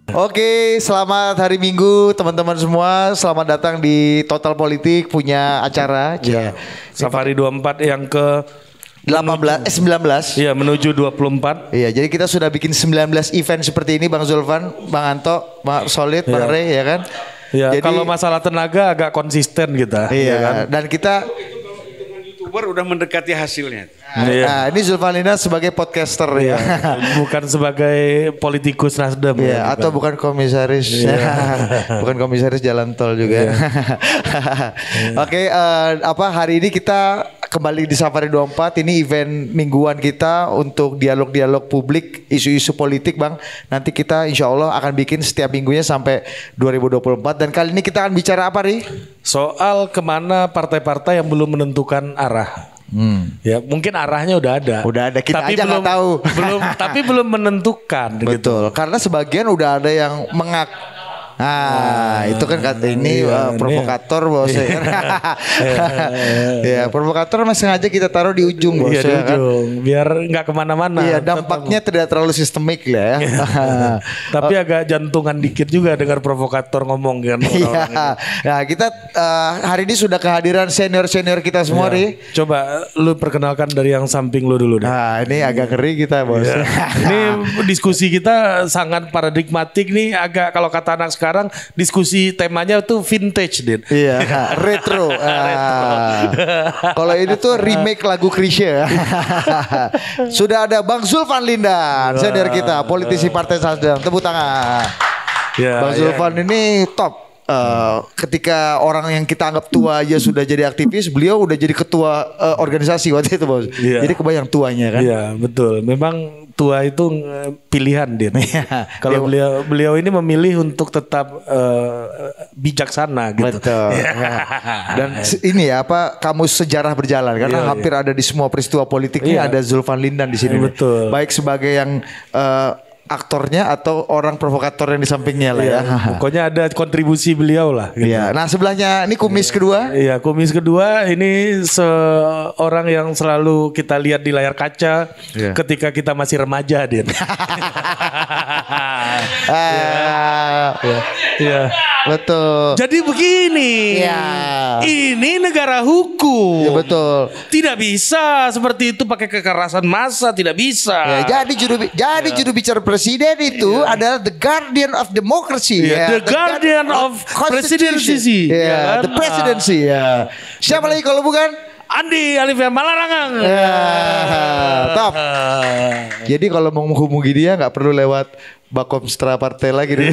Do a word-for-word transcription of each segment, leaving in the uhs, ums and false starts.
Oke, selamat hari Minggu teman-teman semua. Selamat datang di Total Politik punya acara. Ya. Safari dua puluh empat yang ke delapan belas eh sembilan belas. Iya, menuju dua puluh empat. Iya, jadi kita sudah bikin sembilan belas event seperti ini, Bang Zulfan, Bang Anto, Bang Solid, Bang ya. Rey, ya kan? Ya, jadi, kalau masalah tenaga agak konsisten kita. Iya, ya kan? Dan kita YouTuber udah mendekati hasilnya. Nah, iya. nah, ini Zulfan Lina sebagai podcaster ya. Bukan sebagai politikus Nasdem ya, ya, atau bukan komisaris. Bukan komisaris jalan tol juga. Oke, uh, apa hari ini kita kembali di Safari dua puluh empat. Ini event mingguan kita untuk dialog-dialog publik isu-isu politik, Bang. Nanti kita insya Allah akan bikin setiap minggunya sampai dua ribu dua puluh empat. Dan kali ini kita akan bicara apa, Ri? Soal kemana partai-partai yang belum menentukan arah. Hmm. Ya mungkin arahnya udah ada. Udah ada, kita tapi aja nggak belum tahu. Belum, tapi belum menentukan. Betul. Gitu. Karena sebagian udah ada yang mengak. Nah, itu kan kata ini iya, uh, provokator bos iya. ya. Ya, provokator masih sengaja kita taruh di ujung bos iya, ya di kan. ujung, biar nggak kemana-mana. Iya, dampaknya tetap. Tidak terlalu sistemik lah ya. Tapi agak jantungan dikit juga dengar provokator ngomong kan. Iya. Nah, kita uh, hari ini sudah kehadiran senior-senior kita semua nih. Ya. Coba lu perkenalkan dari yang samping lu dulu deh. Nah, ini agak ngeri kita bos. Ya. Ini diskusi kita sangat paradigmatik nih, agak kalau kata anak sekarang sekarang diskusi temanya tuh vintage, Din. Iya, retro. Ah. Kalau ini tuh remake lagu Krisya. Sudah ada Bang Zulfan Lindan, senior kita, politisi Partai Nasdem. Tepuk tangan. Ya, Bang ya. Zulfan ini top. Uh, ketika orang yang kita anggap tua aja sudah jadi aktivis, beliau udah jadi ketua uh, organisasi waktu itu, Bos. Yeah. Jadi kebayang tuanya kan. Iya, yeah, betul. Memang tua itu pilihan, Din. Kalau beliau beliau ini memilih untuk tetap uh, bijaksana gitu. Betul. Ya. Dan ini ya apa kamus sejarah berjalan karena yeah, hampir yeah. ada di semua peristiwa politik ini yeah. ada Zulfan Lindan di sini. Yeah, betul. Baik sebagai yang uh, aktornya atau orang provokator yang di sampingnya lah ya. Pokoknya ada kontribusi beliau lah. Gitu. Iya. Nah sebelahnya ini kumis kedua. Iya, kumis kedua ini seorang yang selalu kita lihat di layar kaca yeah. ketika kita masih remaja, Din. ah, ya. Iya. Betul. Jadi begini. Iya. Ini negara hukum. Ya, betul. Tidak bisa seperti itu pakai kekerasan massa, tidak bisa. Ya, jadi juru jadi ya. juru bicara presiden itu ya. adalah the guardian of democracy. Ya, ya. The, the guardian of, of presidency. Ya, ya kan? The presidency. Ya. Siapa lagi kalau bukan? Andi Alifia Malarangang. Ya, top. Jadi kalau mau menghubungi dia nggak perlu lewat Bakomstra partai lagi deh.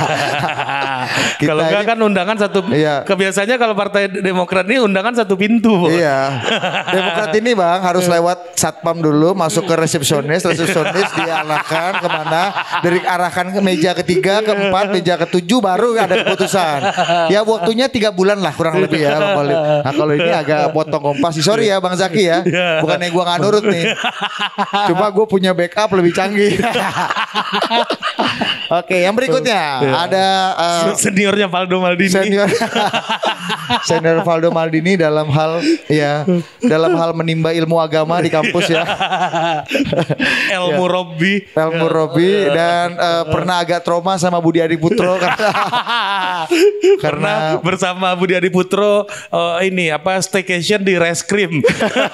Kalau enggak kan undangan satu. Iya. Kebiasaannya kalau Partai Demokrat ini undangan satu pintu. Bos. Iya. Demokrat ini Bang harus lewat satpam dulu, masuk ke resepsionis, resepsionis diarahkan kemana, dari arahkan ke meja ketiga, keempat, meja ketujuh baru ada keputusan. Ya waktunya tiga bulan lah kurang lebih ya Bang Khalid. Nah kalau ini agak potong kompas. Sorry ya Bang Zaki ya. Bukannya gue nggak nurut nih. Cuma gue punya backup lebih canggih. Oke, yang berikutnya ya. ada uh, seniornya Valdo Maldini. Senior, senior Valdo Maldini dalam hal ya dalam hal menimba ilmu agama di kampus ya. Elmu ya. Robby, Elmu Robby dan uh, pernah agak trauma sama Budi Adiputro karena karena bersama Budi Adiputro uh, ini apa staycation di Reskrim.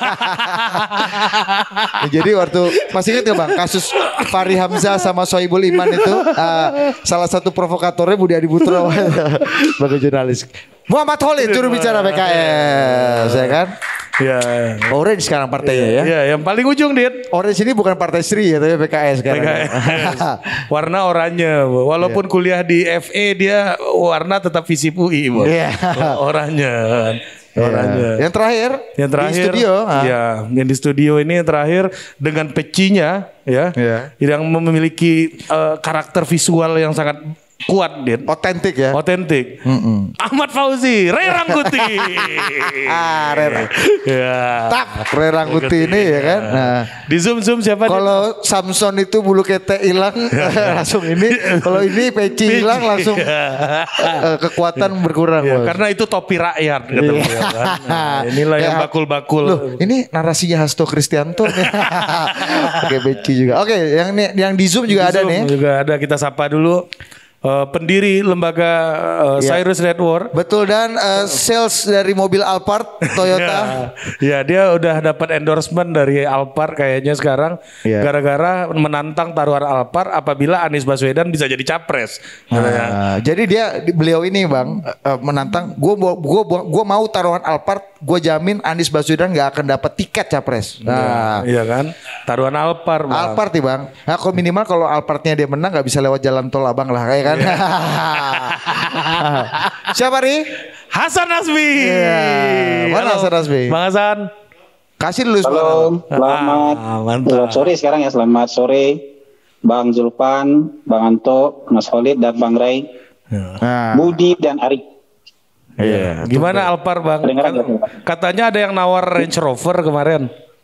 Ya, jadi waktu masih ingat ya Bang kasus Fahri Hamzah sama Sohibul Iman itu uh, salah satu provokatornya Budi Adiputro sebagai jurnalis. Muhammad Khalid juru bicara P K S, ya kan? Ya. Orange sekarang partainya ya. Ya, yang paling ujung Dit. Orange ini bukan partai Sri ya, tapi P K S sekarang. P K S. Warna oranye. Walaupun yeah. kuliah di F E dia warna tetap Visip U I, Bos. Yeah. Oranye. Oranye. Yang terakhir, yang terakhir di studio, ya, yang di studio ini yang terakhir dengan pecinya, ya, yeah. yang memiliki uh, karakter visual yang sangat kuat, Din. Otentik ya. Otentik. Mm -mm. Ahmad Fauzi, Rey Rangkuti. ah, Rey. Ya. Tak, Rey Rangkuti ini ya kan. Nah, di zoom zoom siapa? Kalau Samson itu bulu ketek hilang langsung ini. Kalau ini peci hilang langsung uh, kekuatan ya. berkurang. Ya, karena itu topi rakyat kata ya. kan. Nah, inilah yang bakul-bakul. Loh, ini narasinya Hasto Kristianto. Pakai peci juga. Oke, yang yang di zoom juga di ada zoom nih. Juga ada, kita sapa dulu. uh, pendiri lembaga uh, Ya. Cyrus Network. Betul, dan uh, sales dari mobil Alphard Toyota. Ya, dia udah dapat endorsement dari Alphard kayaknya sekarang Ya. gara-gara menantang taruhan Alphard apabila Anies Baswedan bisa jadi capres. Katanya. Nah, jadi dia beliau ini bang uh, menantang. Gue gue gue mau taruhan Alphard. Gue jamin Anies Baswedan nggak akan dapat tiket capres. Nah, Iya kan? Taruhan Alphard, Bang. Alphard nih bang. Nah, kalau minimal kalau Alphardnya dia menang nggak bisa lewat jalan tol abang lah, kayak kan? Siapa nih? Hasan Nasbi. Iya. Mana Halo, Hasan Nasbi? Bang Hasan. Kasih dulu suara. Halo, selamat Ah, mantap. selamat sore sekarang ya, selamat sore Bang Zulfan, Bang Anto, Mas Khalid dan Bang Ray, Nah, Budi dan Ari. iya. Gimana Alphard, Bang? Kedengeran Kat- nggak, Bang? Katanya ada yang nawar Range Rover kemarin.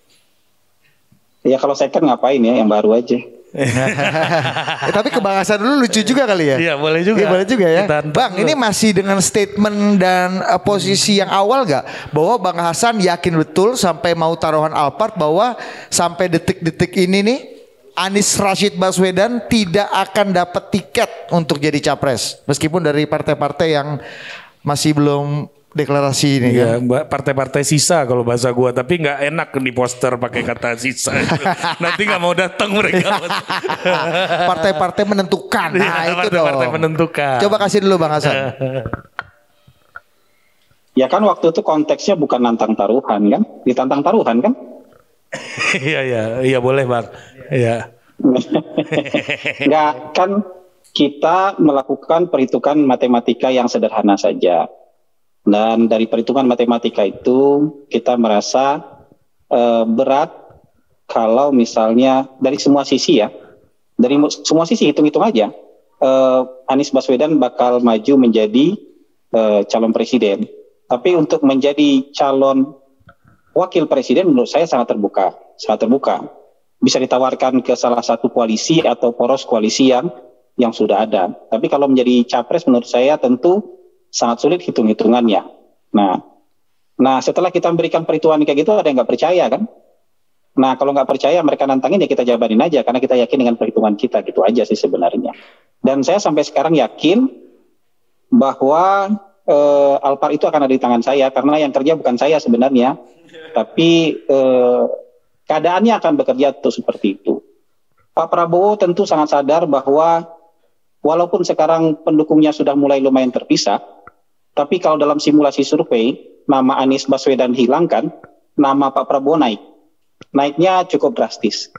Ya kalau second ngapain ya, yang baru aja. Eh, tapi kebahasan dulu lucu juga kali ya. Iya, boleh juga. Iya, boleh juga ya. Kita anteng Bang, dulu. ini masih dengan statement dan uh, posisi yang awal gak? Bahwa Bang Hasan yakin betul sampai mau taruhan Alphard bahwa sampai detik-detik ini nih Anies Rashid Baswedan tidak akan dapat tiket untuk jadi capres. Meskipun dari partai-partai yang masih belum deklarasi ini Iya, kan. Mbak, partai-partai sisa kalau bahasa gua, tapi nggak enak di poster pakai kata sisa. Nanti nggak mau datang mereka. Partai-partai menentukan. Nah, Iya, itu partai-partai dong. menentukan. Coba kasih dulu Bang Hasan. Ya kan waktu itu konteksnya bukan nantang taruhan kan, ditantang taruhan kan? Iya, iya, iya boleh, Bang. Iya. Enggak, kan kita melakukan perhitungan matematika yang sederhana saja. Dan dari perhitungan matematika itu kita merasa eh, berat kalau misalnya dari semua sisi ya, dari mu- semua sisi hitung-hitung aja, eh, Anies Baswedan bakal maju menjadi eh, calon presiden. Tapi untuk menjadi calon wakil presiden menurut saya sangat terbuka, sangat terbuka. Bisa ditawarkan ke salah satu koalisi atau poros koalisi yang yang sudah ada. Tapi kalau menjadi capres menurut saya tentu sangat sulit hitung-hitungannya. Nah, nah setelah kita memberikan perhitungan kayak gitu ada yang nggak percaya kan? Nah kalau nggak percaya mereka nantangin ya kita jabarin aja karena kita yakin dengan perhitungan kita, gitu aja sih sebenarnya. Dan saya sampai sekarang yakin bahwa eh, Alphard itu akan ada di tangan saya karena yang kerja bukan saya sebenarnya, tapi eh, keadaannya akan bekerja tuh seperti itu. Pak Prabowo tentu sangat sadar bahwa walaupun sekarang pendukungnya sudah mulai lumayan terpisah, tapi kalau dalam simulasi survei, nama Anies Baswedan hilangkan, nama Pak Prabowo naik. Naiknya cukup drastis.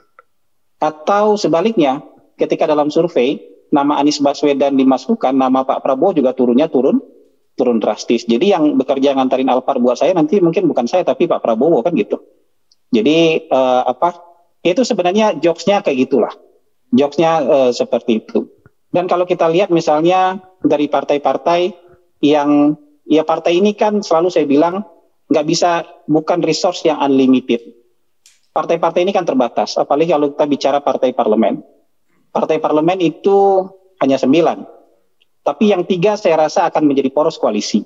Atau sebaliknya, ketika dalam survei, nama Anies Baswedan dimasukkan, nama Pak Prabowo juga turunnya turun turun drastis. Jadi yang bekerja ngantarin Alphard buat saya nanti mungkin bukan saya, tapi Pak Prabowo kan gitu. Jadi eh, apa? Itu sebenarnya jokesnya kayak gitulah. Jokesnya eh, seperti itu. Dan kalau kita lihat misalnya dari partai-partai yang ya partai ini kan selalu saya bilang nggak bisa, bukan resource yang unlimited. Partai-partai ini kan terbatas, apalagi kalau kita bicara partai parlemen. Partai parlemen itu hanya sembilan, tapi yang tiga saya rasa akan menjadi poros koalisi.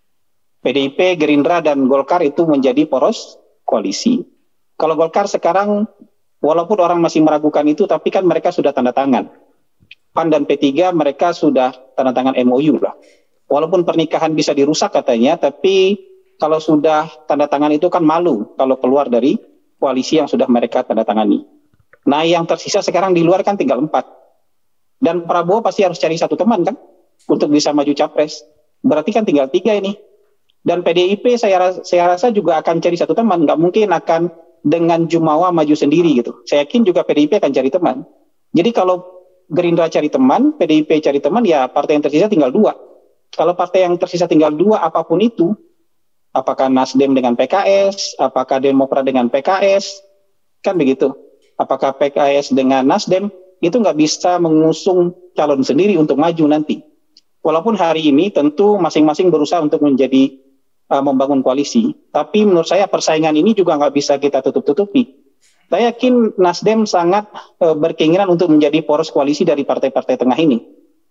P D I P, Gerindra, dan Golkar itu menjadi poros koalisi. Kalau Golkar sekarang, walaupun orang masih meragukan itu, tapi kan mereka sudah tanda tangan. P A N dan P tiga mereka sudah tanda tangan M O U lah. Walaupun pernikahan bisa dirusak katanya, tapi kalau sudah tanda tangan itu kan malu kalau keluar dari koalisi yang sudah mereka tanda tangani. Nah yang tersisa sekarang di luar kan tinggal empat. Dan Prabowo pasti harus cari satu teman kan untuk bisa maju capres. Berarti kan tinggal tiga ini. Dan P D I P saya, ras- saya rasa juga akan cari satu teman. Nggak mungkin akan dengan jumawa maju sendiri gitu. Saya yakin juga P D I P akan cari teman. Jadi kalau Gerindra cari teman, P D I P cari teman, ya partai yang tersisa tinggal dua. Kalau partai yang tersisa tinggal dua apapun itu, apakah Nasdem dengan P K S, apakah Demokrat dengan P K S, kan begitu. Apakah P K S dengan Nasdem, itu nggak bisa mengusung calon sendiri untuk maju nanti. Walaupun hari ini tentu masing-masing berusaha untuk menjadi uh, membangun koalisi, tapi menurut saya persaingan ini juga nggak bisa kita tutup-tutupi. Saya yakin Nasdem sangat uh, berkeinginan untuk menjadi poros koalisi dari partai-partai tengah ini.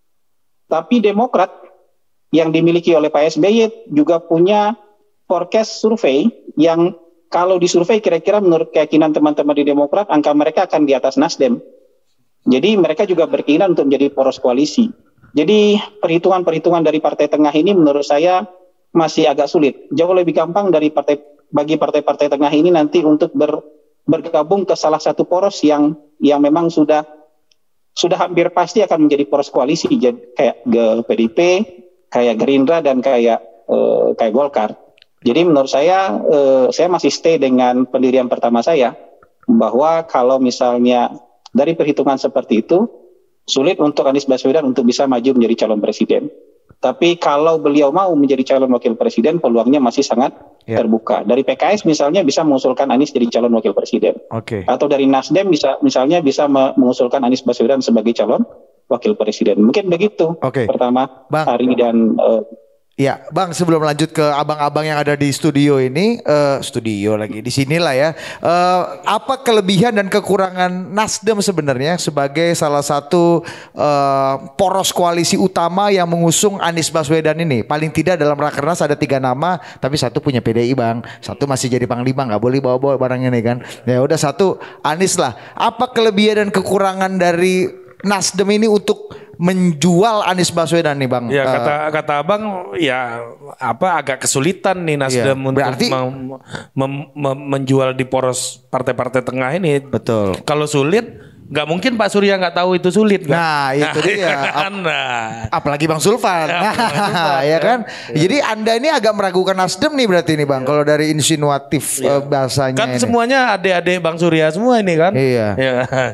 Tapi Demokrat yang dimiliki oleh Pak S B Y juga punya forecast survei yang kalau disurvei kira-kira menurut keyakinan teman-teman di Demokrat angka mereka akan di atas Nasdem. Jadi mereka juga berkeinginan untuk menjadi poros koalisi. Jadi perhitungan-perhitungan dari Partai Tengah ini menurut saya masih agak sulit. Jauh lebih gampang dari partai bagi partai-partai Tengah ini nanti untuk ber, bergabung ke salah satu poros yang yang memang sudah sudah hampir pasti akan menjadi poros koalisi, jadi kayak P D I P, kayak Gerindra dan kayak eh, kayak Golkar. Jadi menurut saya eh, saya masih stay dengan pendirian pertama saya bahwa kalau misalnya dari perhitungan seperti itu sulit untuk Anies Baswedan untuk bisa maju menjadi calon presiden. Tapi kalau beliau mau menjadi calon wakil presiden, peluangnya masih sangat yeah. terbuka. Dari P K S misalnya bisa mengusulkan Anies jadi calon wakil presiden. Oke. Okay. Atau dari Nasdem bisa misalnya bisa mengusulkan Anies Baswedan sebagai calon wakil presiden. Mungkin begitu. Oke. Okay. Pertama, Bang. Hari dan uh, ya, Bang, sebelum lanjut ke abang-abang yang ada di studio ini, uh, studio lagi di sinilah ya. Uh, apa kelebihan dan kekurangan Nasdem sebenarnya sebagai salah satu uh, poros koalisi utama yang mengusung Anies Baswedan ini? Paling tidak dalam rakernas ada tiga nama, tapi satu punya P D I, Bang. Satu masih jadi panglima, nggak boleh bawa-bawa barang ini kan. Ya udah satu Anies lah. Apa kelebihan dan kekurangan dari Nasdem ini untuk menjual Anies Baswedan nih, Bang? Ya kata uh, kata Abang ya apa agak kesulitan nih Nasdem iya, untuk berarti, mem, mem, mem, menjual di poros partai-partai tengah ini. Betul. Kalau sulit nggak mungkin Pak Surya nggak tahu itu sulit kan? Nah itu dia. Nah. Apalagi Bang Sulfan, Ya, Bang Sulfan, ya kan. Ya. Jadi Anda ini agak meragukan Nasdem nih berarti nih, Bang. Kalau dari insinuatif Ya. uh, bahasanya Kan ini. semuanya adik-adik Bang Surya semua ini kan? Iya. Ya.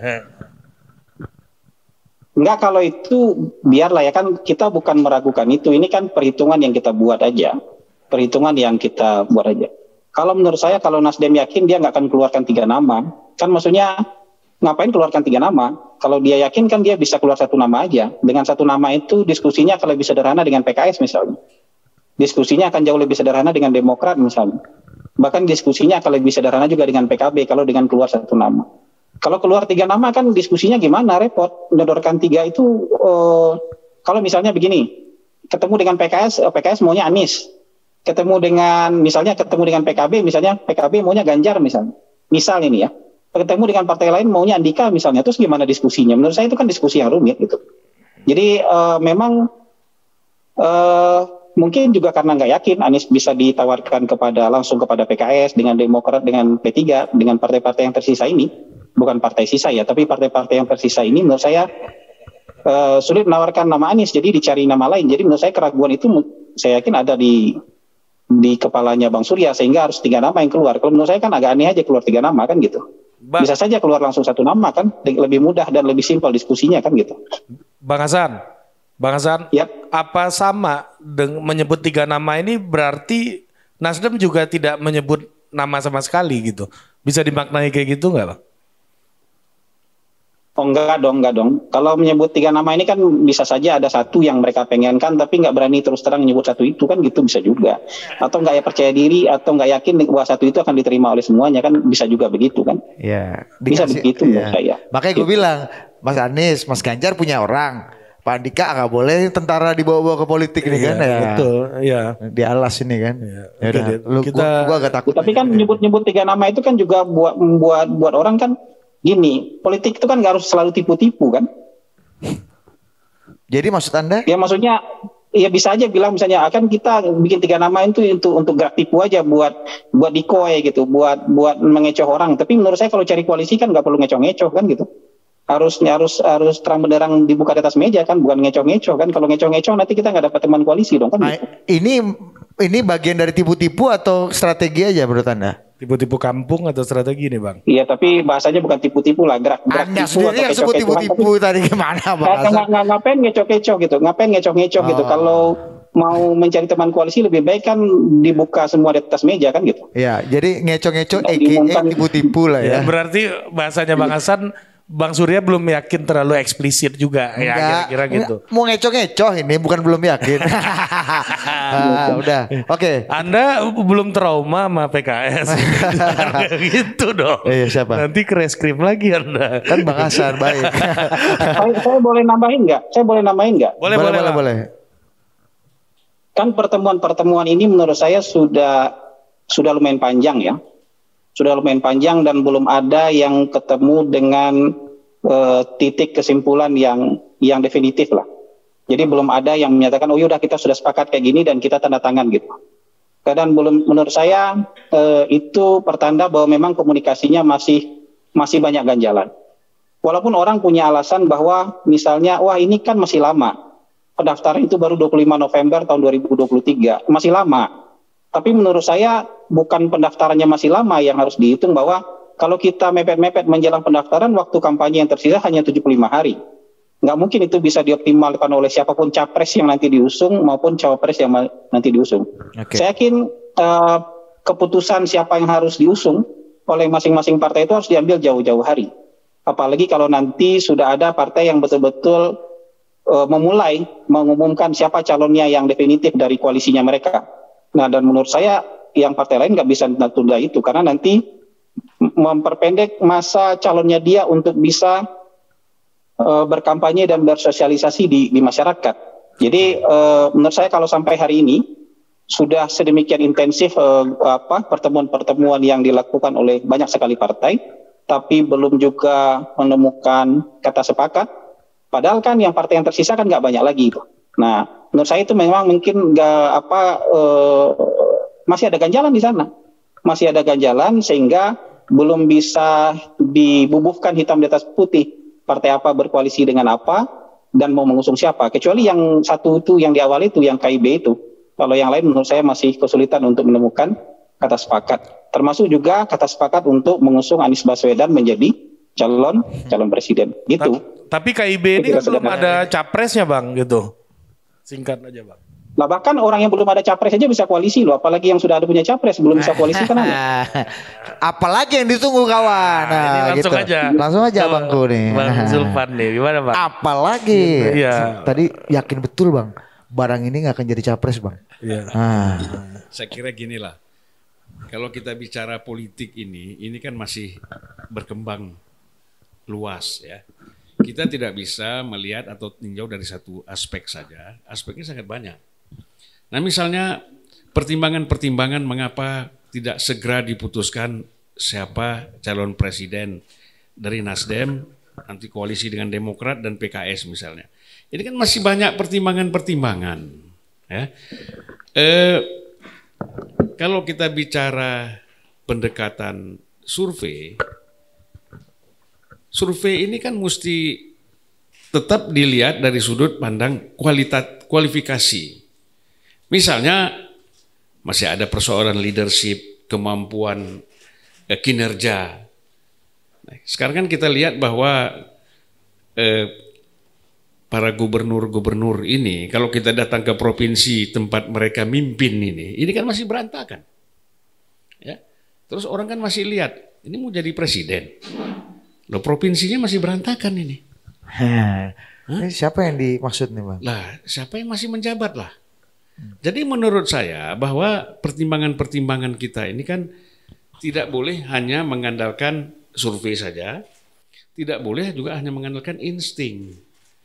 enggak, kalau itu biarlah ya, kan kita bukan meragukan itu. Ini kan perhitungan yang kita buat aja. Perhitungan yang kita buat aja. Kalau menurut saya, kalau Nasdem yakin dia nggak akan keluarkan tiga nama. Kan maksudnya ngapain keluarkan tiga nama? Kalau dia yakin kan dia bisa keluar satu nama aja. Dengan satu nama itu diskusinya akan lebih sederhana dengan P K S misalnya. Diskusinya akan jauh lebih sederhana dengan Demokrat misalnya. Bahkan diskusinya akan lebih sederhana juga dengan P K B kalau dengan keluar satu nama. Kalau keluar tiga nama kan diskusinya gimana, repot. Menyodorkan tiga itu, uh, kalau misalnya begini, ketemu dengan P K S, P K S maunya Anies. Ketemu dengan, misalnya ketemu dengan P K B, misalnya P K B maunya Ganjar misalnya. Misal ini ya. Ketemu dengan partai lain maunya Andika misalnya. Terus gimana diskusinya? Menurut saya itu kan diskusi yang rumit gitu. Jadi uh, memang uh, mungkin juga karena nggak yakin Anies bisa ditawarkan kepada langsung kepada P K S, dengan Demokrat, dengan P tiga, dengan partai-partai yang tersisa ini. Bukan partai sisa ya, tapi partai-partai yang tersisa ini menurut saya uh, sulit menawarkan nama Anies, jadi dicari nama lain. Jadi menurut saya keraguan itu saya yakin ada di di kepalanya Bang Surya, sehingga harus tiga nama yang keluar. Kalau menurut saya kan agak aneh aja keluar tiga nama kan gitu. Ba- Bisa saja keluar langsung satu nama kan, lebih mudah dan lebih simpel diskusinya kan gitu. Bang Hasan, Bang Hasan, yep. Apa sama dengan menyebut tiga nama ini berarti Nasdem juga tidak menyebut nama sama sekali gitu? Bisa dimaknai kayak gitu nggak, Bang? Oh enggak dong, enggak dong. Kalau menyebut tiga nama ini kan bisa saja ada satu yang mereka pengenkan tapi nggak berani terus terang menyebut satu itu kan gitu, bisa juga. Atau nggak ya percaya diri atau nggak yakin bahwa satu itu akan diterima oleh semuanya kan, bisa juga begitu kan. Iya. Bisa begitu menurut saya. Makanya gue bilang Mas Anies, Mas Ganjar punya orang. Pak Andika nggak boleh tentara dibawa-bawa ke politik ini kan ya. Betul, iya. Di alas ini kan. Ya, ya udah, lu, kita gua, gua agak takut. Tapi kan nyebut-nyebut tiga nama itu kan juga buat buat buat orang kan gini, politik itu kan nggak harus selalu tipu-tipu kan. Jadi maksud Anda? Ya maksudnya ya bisa aja bilang misalnya akan kita bikin tiga nama itu untuk untuk gerak tipu aja, buat buat decoy gitu, buat buat mengecoh orang. Tapi menurut saya kalau cari koalisi kan nggak perlu ngecoh-ngecoh kan gitu. Harus harus harus terang benderang dibuka di atas meja kan, bukan ngecoh-ngecoh kan. Kalau ngecoh-ngecoh nanti kita nggak dapat teman koalisi dong kan. Nah, gitu. Ini ini bagian dari tipu-tipu atau strategi aja menurut Anda? Tipu-tipu kampung atau strategi nih, Bang? Iya, tapi bahasanya bukan tipu-tipu lah, gerak gerak Anda tipu sendiri yang sebut tipu-tipu tadi gimana, Bang? Nggak, nggak, ngapain ngecoh-ngecoh gitu, ngapain ngecoh-ngecoh oh. gitu. Kalau mau mencari teman koalisi lebih baik kan dibuka semua di atas meja kan gitu. Ya, jadi ngecoh-ngecoh Nggak aka diumumkan. tipu-tipu lah ya. Ya, berarti bahasanya Bang Hasan, Bang Surya belum yakin terlalu eksplisit juga. Ya, kira-kira gitu. Mau ngecoh-ngecoh ini bukan belum yakin. ah, udah. Oke. Okay. Anda belum trauma sama P K S. Gitu dong. Eh, siapa? Nanti ke reskrim lagi Anda. Kan Bang Hasan baik. saya, saya boleh nambahin nggak? Saya boleh nambahin nggak? Boleh, boleh, boleh, boleh, boleh. Kan pertemuan-pertemuan ini menurut saya sudah sudah lumayan panjang ya. Sudah lumayan panjang dan belum ada yang ketemu dengan uh, titik kesimpulan yang yang definitif lah. Jadi belum ada yang menyatakan, oh yaudah kita sudah sepakat kayak gini dan kita tanda tangan gitu. Dan belum, menurut saya eh, itu pertanda bahwa memang komunikasinya masih masih banyak ganjalan. Walaupun orang punya alasan bahwa misalnya, wah ini kan masih lama. Pendaftaran itu baru dua puluh lima November tahun dua ribu dua puluh tiga, masih lama. Tapi menurut saya bukan pendaftarannya masih lama yang harus dihitung, bahwa kalau kita mepet-mepet menjelang pendaftaran, waktu kampanye yang tersisa hanya tujuh puluh lima hari. Nggak mungkin itu bisa dioptimalkan oleh siapapun capres yang nanti diusung maupun cawapres yang nanti diusung. Okay. Saya yakin uh, keputusan siapa yang harus diusung oleh masing-masing partai itu harus diambil jauh-jauh hari. Apalagi kalau nanti sudah ada partai yang betul-betul uh, memulai mengumumkan siapa calonnya yang definitif dari koalisinya mereka. Nah, dan menurut saya yang partai lain nggak bisa tunda itu, karena nanti memperpendek masa calonnya dia untuk bisa uh, berkampanye dan bersosialisasi di, di masyarakat. Jadi uh, menurut saya kalau sampai hari ini sudah sedemikian intensif uh, apa pertemuan-pertemuan yang dilakukan oleh banyak sekali partai, tapi belum juga menemukan kata sepakat. Padahal kan yang partai yang tersisa kan nggak banyak lagi itu. Nah, menurut saya itu memang mungkin nggak apa uh, masih ada ganjalan di sana, masih ada ganjalan sehingga belum bisa dibubuhkan hitam di atas putih partai apa berkoalisi dengan apa dan mau mengusung siapa. Kecuali yang satu itu yang di awal itu yang K I B itu. Kalau yang lain menurut saya masih kesulitan untuk menemukan kata sepakat. Termasuk juga kata sepakat untuk mengusung Anies Baswedan menjadi calon calon presiden. Gitu. Tapi K I B ini kan belum ada capresnya Bang gitu. Singkat aja Bang. Lah bahkan orang yang belum ada capres aja bisa koalisi loh, apalagi yang sudah ada punya capres belum bisa koalisi kan ada. Apalagi yang ditunggu kawan. Nah, nah, langsung gitu. aja. Langsung aja Bangku nih. Bang Zulfan nih, gimana Bang? Apalagi. Iya. Tadi yakin betul Bang, barang ini nggak akan jadi capres Bang. Iya. Nah. Saya kira gini lah, kalau kita bicara politik ini, ini kan masih berkembang luas ya. Kita tidak bisa melihat atau tinjau dari satu aspek saja, aspeknya sangat banyak. Nah misalnya pertimbangan-pertimbangan mengapa tidak segera diputuskan siapa calon presiden dari Nasdem, nanti koalisi dengan Demokrat dan P K S misalnya. Ini kan masih banyak pertimbangan-pertimbangan. Ya. Eh, kalau kita bicara pendekatan survei, survei ini kan mesti tetap dilihat dari sudut pandang kualitas kualifikasi. Misalnya masih ada persoalan leadership, kemampuan eh, kinerja. Nah, sekarang kan kita lihat bahwa eh, para gubernur-gubernur ini, kalau kita datang ke provinsi tempat mereka mimpin ini, ini kan masih berantakan. Ya, terus orang kan masih lihat, ini mau jadi presiden. Loh provinsinya masih berantakan ini. Hah? Siapa yang dimaksud nih Bang? Lah, siapa yang masih menjabat lah? Jadi menurut saya bahwa pertimbangan-pertimbangan kita ini kan tidak boleh hanya mengandalkan survei saja, tidak boleh juga hanya mengandalkan insting.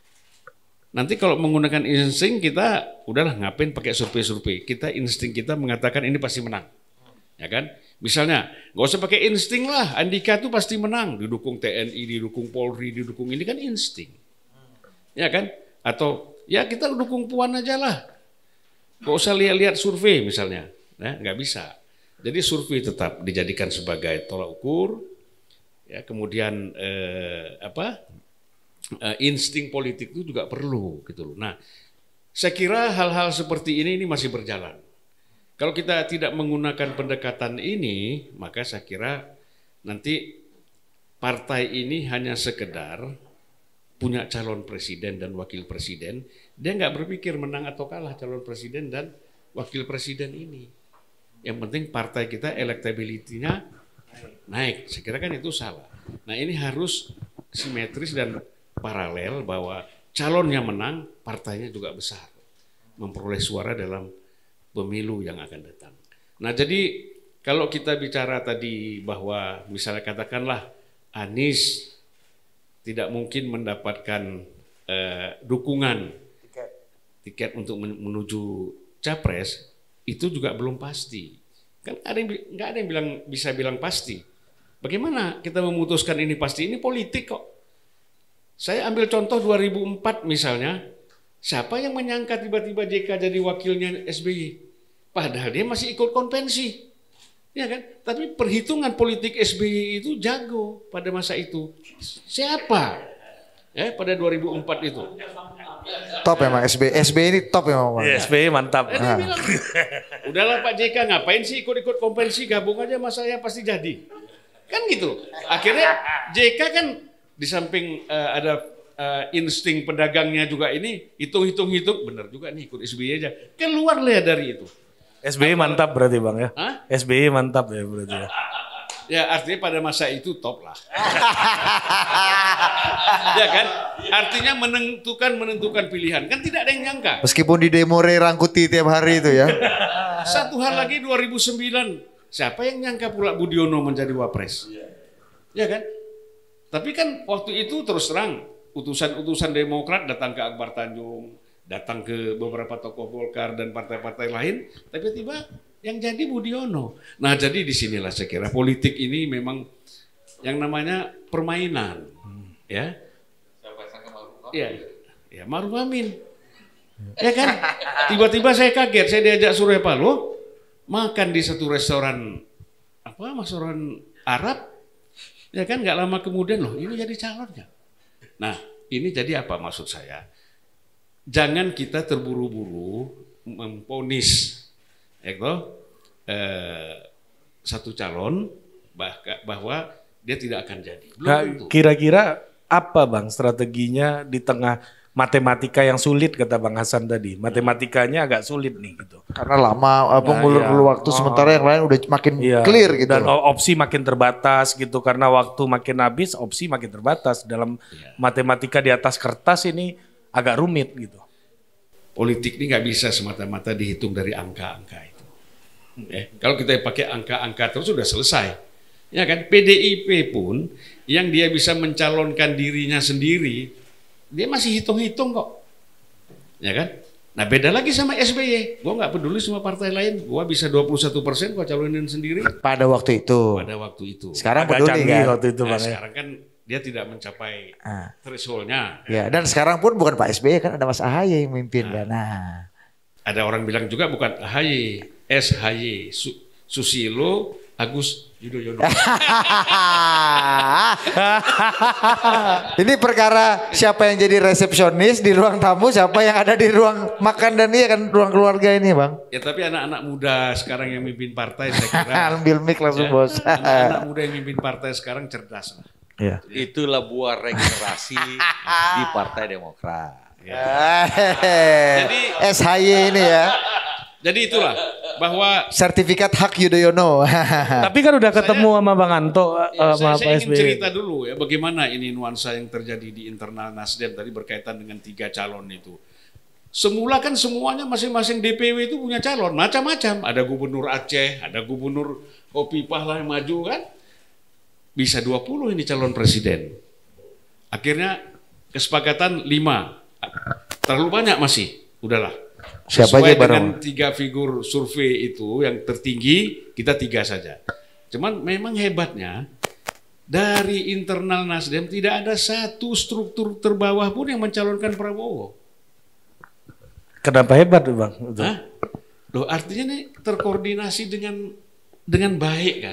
Nanti kalau menggunakan insting kita udahlah ngapain pakai survei-survei? Kita insting kita mengatakan ini pasti menang, ya kan? Misalnya nggak usah pakai insting lah, Andika tuh pasti menang, didukung T N I, didukung Polri, didukung ini kan insting, ya kan? Atau ya kita dukung Puan aja lah. Gak usah lihat-lihat survei misalnya, nah, nggak bisa. Jadi survei tetap dijadikan sebagai tolak ukur, ya kemudian eh, apa eh, insting politik itu juga perlu gitu loh. Nah, saya kira hal-hal seperti ini ini masih berjalan. Kalau kita tidak menggunakan pendekatan ini, maka saya kira nanti partai ini hanya sekedar punya calon presiden dan wakil presiden, dia nggak berpikir menang atau kalah calon presiden dan wakil presiden ini. Yang penting partai kita elektabilitasnya naik. Saya kira kan itu salah. Nah ini harus simetris dan paralel bahwa calonnya menang, partainya juga besar, memperoleh suara dalam pemilu yang akan datang. Nah jadi kalau kita bicara tadi bahwa misalnya katakanlah Anies tidak mungkin mendapatkan eh, dukungan tiket. tiket untuk menuju capres, itu juga belum pasti. Kan ada yang nggak ada yang bilang bisa bilang pasti. Bagaimana kita memutuskan ini pasti? Ini politik kok. Saya ambil contoh dua ribu empat misalnya, Siapa yang menyangka tiba-tiba J K jadi wakilnya S B Y? Padahal dia masih ikut konvensi. Ya kan? Tapi perhitungan politik S B Y itu jago pada masa itu. Siapa? Ya, pada dua ribu empat itu. Top emang S B Y. S B Y ini top emang. Ya, S B Y mantap. Dia bilang, udahlah Pak J K, ngapain sih ikut-ikut konvensi, gabung aja sama saya pasti jadi. Kan gitu. Akhirnya J K kan di samping uh, ada uh, insting pedagangnya juga ini, hitung-hitung-hitung, bener juga nih ikut S B Y aja. Keluar lah dari itu. S B Y mantap berarti Bang ya? Hah? S B Y mantap ya berarti ya? Ya artinya pada masa itu top lah. Ya kan? Artinya menentukan menentukan pilihan. Kan tidak ada yang nyangka. Meskipun di demo Ray Rangkuti tiap hari itu ya. Satu hal lagi dua ribu sembilan. Siapa yang nyangka pula Budiono menjadi wapres? Ya kan? Tapi kan waktu itu terus terang utusan-utusan Demokrat datang ke Akbar Tanjung, datang ke beberapa tokoh Golkar dan partai-partai lain, tapi tiba yang jadi Budiono. Nah, jadi disinilah saya kira politik ini memang yang namanya permainan, ya. Ya, ya Maruf Amin. Ya kan? Tiba-tiba saya kaget, saya diajak Surya Paloh makan di satu restoran apa, restoran Arab. Ya kan, nggak lama kemudian loh, ini jadi calonnya. Nah, ini jadi apa maksud saya? Jangan kita terburu-buru memponis ya eh, satu calon bahwa dia tidak akan jadi. Nah, kira-kira apa Bang strateginya di tengah matematika yang sulit kata Bang Hasan tadi? Matematikanya agak sulit nih gitu. Karena lama apa Nah, ngulur dulu iya. waktu Oh. sementara yang lain udah makin Iya. clear gitu. Dan opsi makin terbatas gitu karena waktu makin habis, opsi makin terbatas dalam Iya. matematika di atas kertas ini agak rumit gitu. Politik ini nggak bisa semata-mata dihitung dari angka-angka itu. Eh, kalau kita pakai angka-angka terus sudah selesai. Ya kan? P D I P pun yang dia bisa mencalonkan dirinya sendiri, dia masih hitung-hitung kok. Ya kan? Nah beda lagi sama S B Y. Gua nggak peduli sama partai lain. Gua bisa dua puluh satu persen gua calonin sendiri Pada waktu itu. pada waktu itu. Sekarang Agak peduli canggih kan. waktu itu Nah, Bang ya. sekarang kan dia tidak mencapai Ah. thresholdnya. Ya, dan sekarang pun bukan Pak S B Y kan ada Mas A H Y yang memimpin kan. Nah. Ada orang bilang juga bukan A H Y, S H Y, Su- Susilo Agus Yudhoyono. Ini perkara siapa yang jadi resepsionis di ruang tamu, siapa yang ada di ruang makan dan iya kan ruang keluarga ini, Bang. Ya tapi anak-anak muda sekarang yang mimpin partai saya kira. Ambil mic langsung, ya, Bos. anak-anak muda yang mimpin partai sekarang cerdas lah. Iya. Itulah buah regenerasi di Partai Demokrat. Jadi S H Y ini ya. Jadi itulah bahwa Sertifikat hak Yudhoyono. Tapi kan udah ketemu sama Bang Anto ya, uh, saya, sama saya Pak S ingin B Y. cerita dulu ya bagaimana ini nuansa yang terjadi di internal Nasdem tadi berkaitan dengan tiga calon itu. Semula kan semuanya masing-masing D P W itu punya calon macam-macam. Ada gubernur Aceh, ada gubernur Khofifah lah yang maju kan. Bisa dua puluh ini calon presiden. Akhirnya kesepakatan lima. Terlalu banyak masih. Udahlah. Siapa Sesuai aja bareng? dengan tiga figur survei itu yang tertinggi, kita tiga saja. Cuman memang hebatnya dari internal Nasdem tidak ada satu struktur terbawah pun yang mencalonkan Prabowo. Kenapa hebat tuh Bang? Itu. Hah? Loh, artinya nih terkoordinasi dengan dengan baik kan?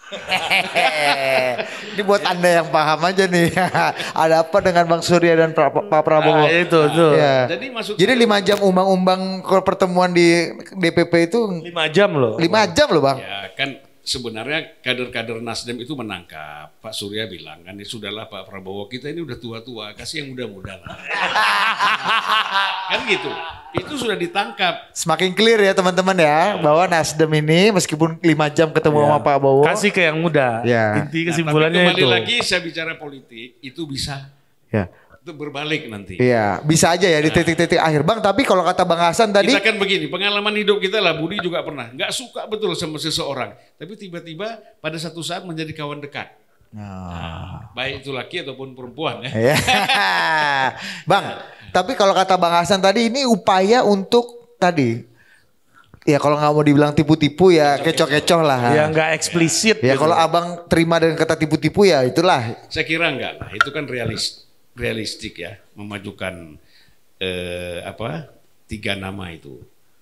Ini buat Anda yang paham aja nih. Ada apa dengan Bang Surya dan Pra- Pak Prabowo? Ah, itu tuh. Ya. Jadi maksud Jadi lima jam umbang-umbang pertemuan di D P P itu Lima jam loh. lima jam loh, Bang. ya kan sebenarnya kader-kader Nasdem itu menangkap. Pak Surya bilang kan, ya sudahlah Pak Prabowo, kita ini udah tua-tua, kasih yang muda-muda lah. Kan gitu. Itu sudah ditangkap. Semakin clear ya teman-teman ya bahwa Nasdem ini meskipun lima jam ketemu sama Pak Prabowo. Kasih ke yang muda. Ya. Inti Nah, kesimpulannya tapi kembali itu. lagi saya bicara politik, itu bisa Ya. itu berbalik nanti. Iya, bisa aja ya di titik-titik akhir. Bang, tapi kalau kata Bang Hasan tadi Kita kan begini, pengalaman hidup kita lah, Budi juga pernah. Nggak suka betul sama seseorang. Tapi tiba-tiba pada satu saat menjadi kawan dekat. Nah. Baik itu laki ataupun perempuan ya. Ya. Bang, tapi kalau kata Bang Hasan tadi ini upaya untuk tadi ya kalau nggak mau dibilang tipu-tipu ya kecoh-kecoh lah. Ya nggak eksplisit. Ya gitu. kalau abang terima dengan kata tipu-tipu ya itulah. Saya kira enggak lah, itu kan realis, realistik ya, memajukan eh, apa tiga nama itu.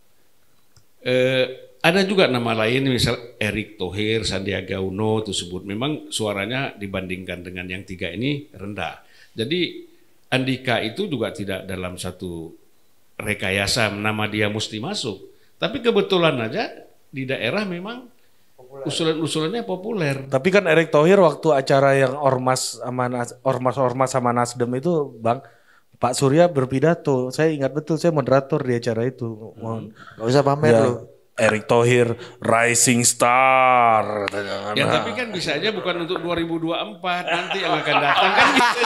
Eh, ada juga nama lain, misal Erick Thohir, Sandiaga Uno tersebut. Memang suaranya dibandingkan dengan yang tiga ini rendah. Jadi Andika itu juga tidak dalam satu rekayasa nama dia mesti masuk. Tapi kebetulan aja di daerah memang usulan-usulannya populer. Tapi kan Erick Thohir waktu acara yang ormas sama Nas- ormas-ormas sama Nasdem itu, Bang, Pak Surya berpidato. Saya ingat betul, saya moderator di acara itu. Hmm. Gak usah pamer Ya, lu. Erick Thohir rising star. Ya tapi kan bisa aja bukan untuk dua ribu dua puluh empat nanti yang akan datang kan gitu.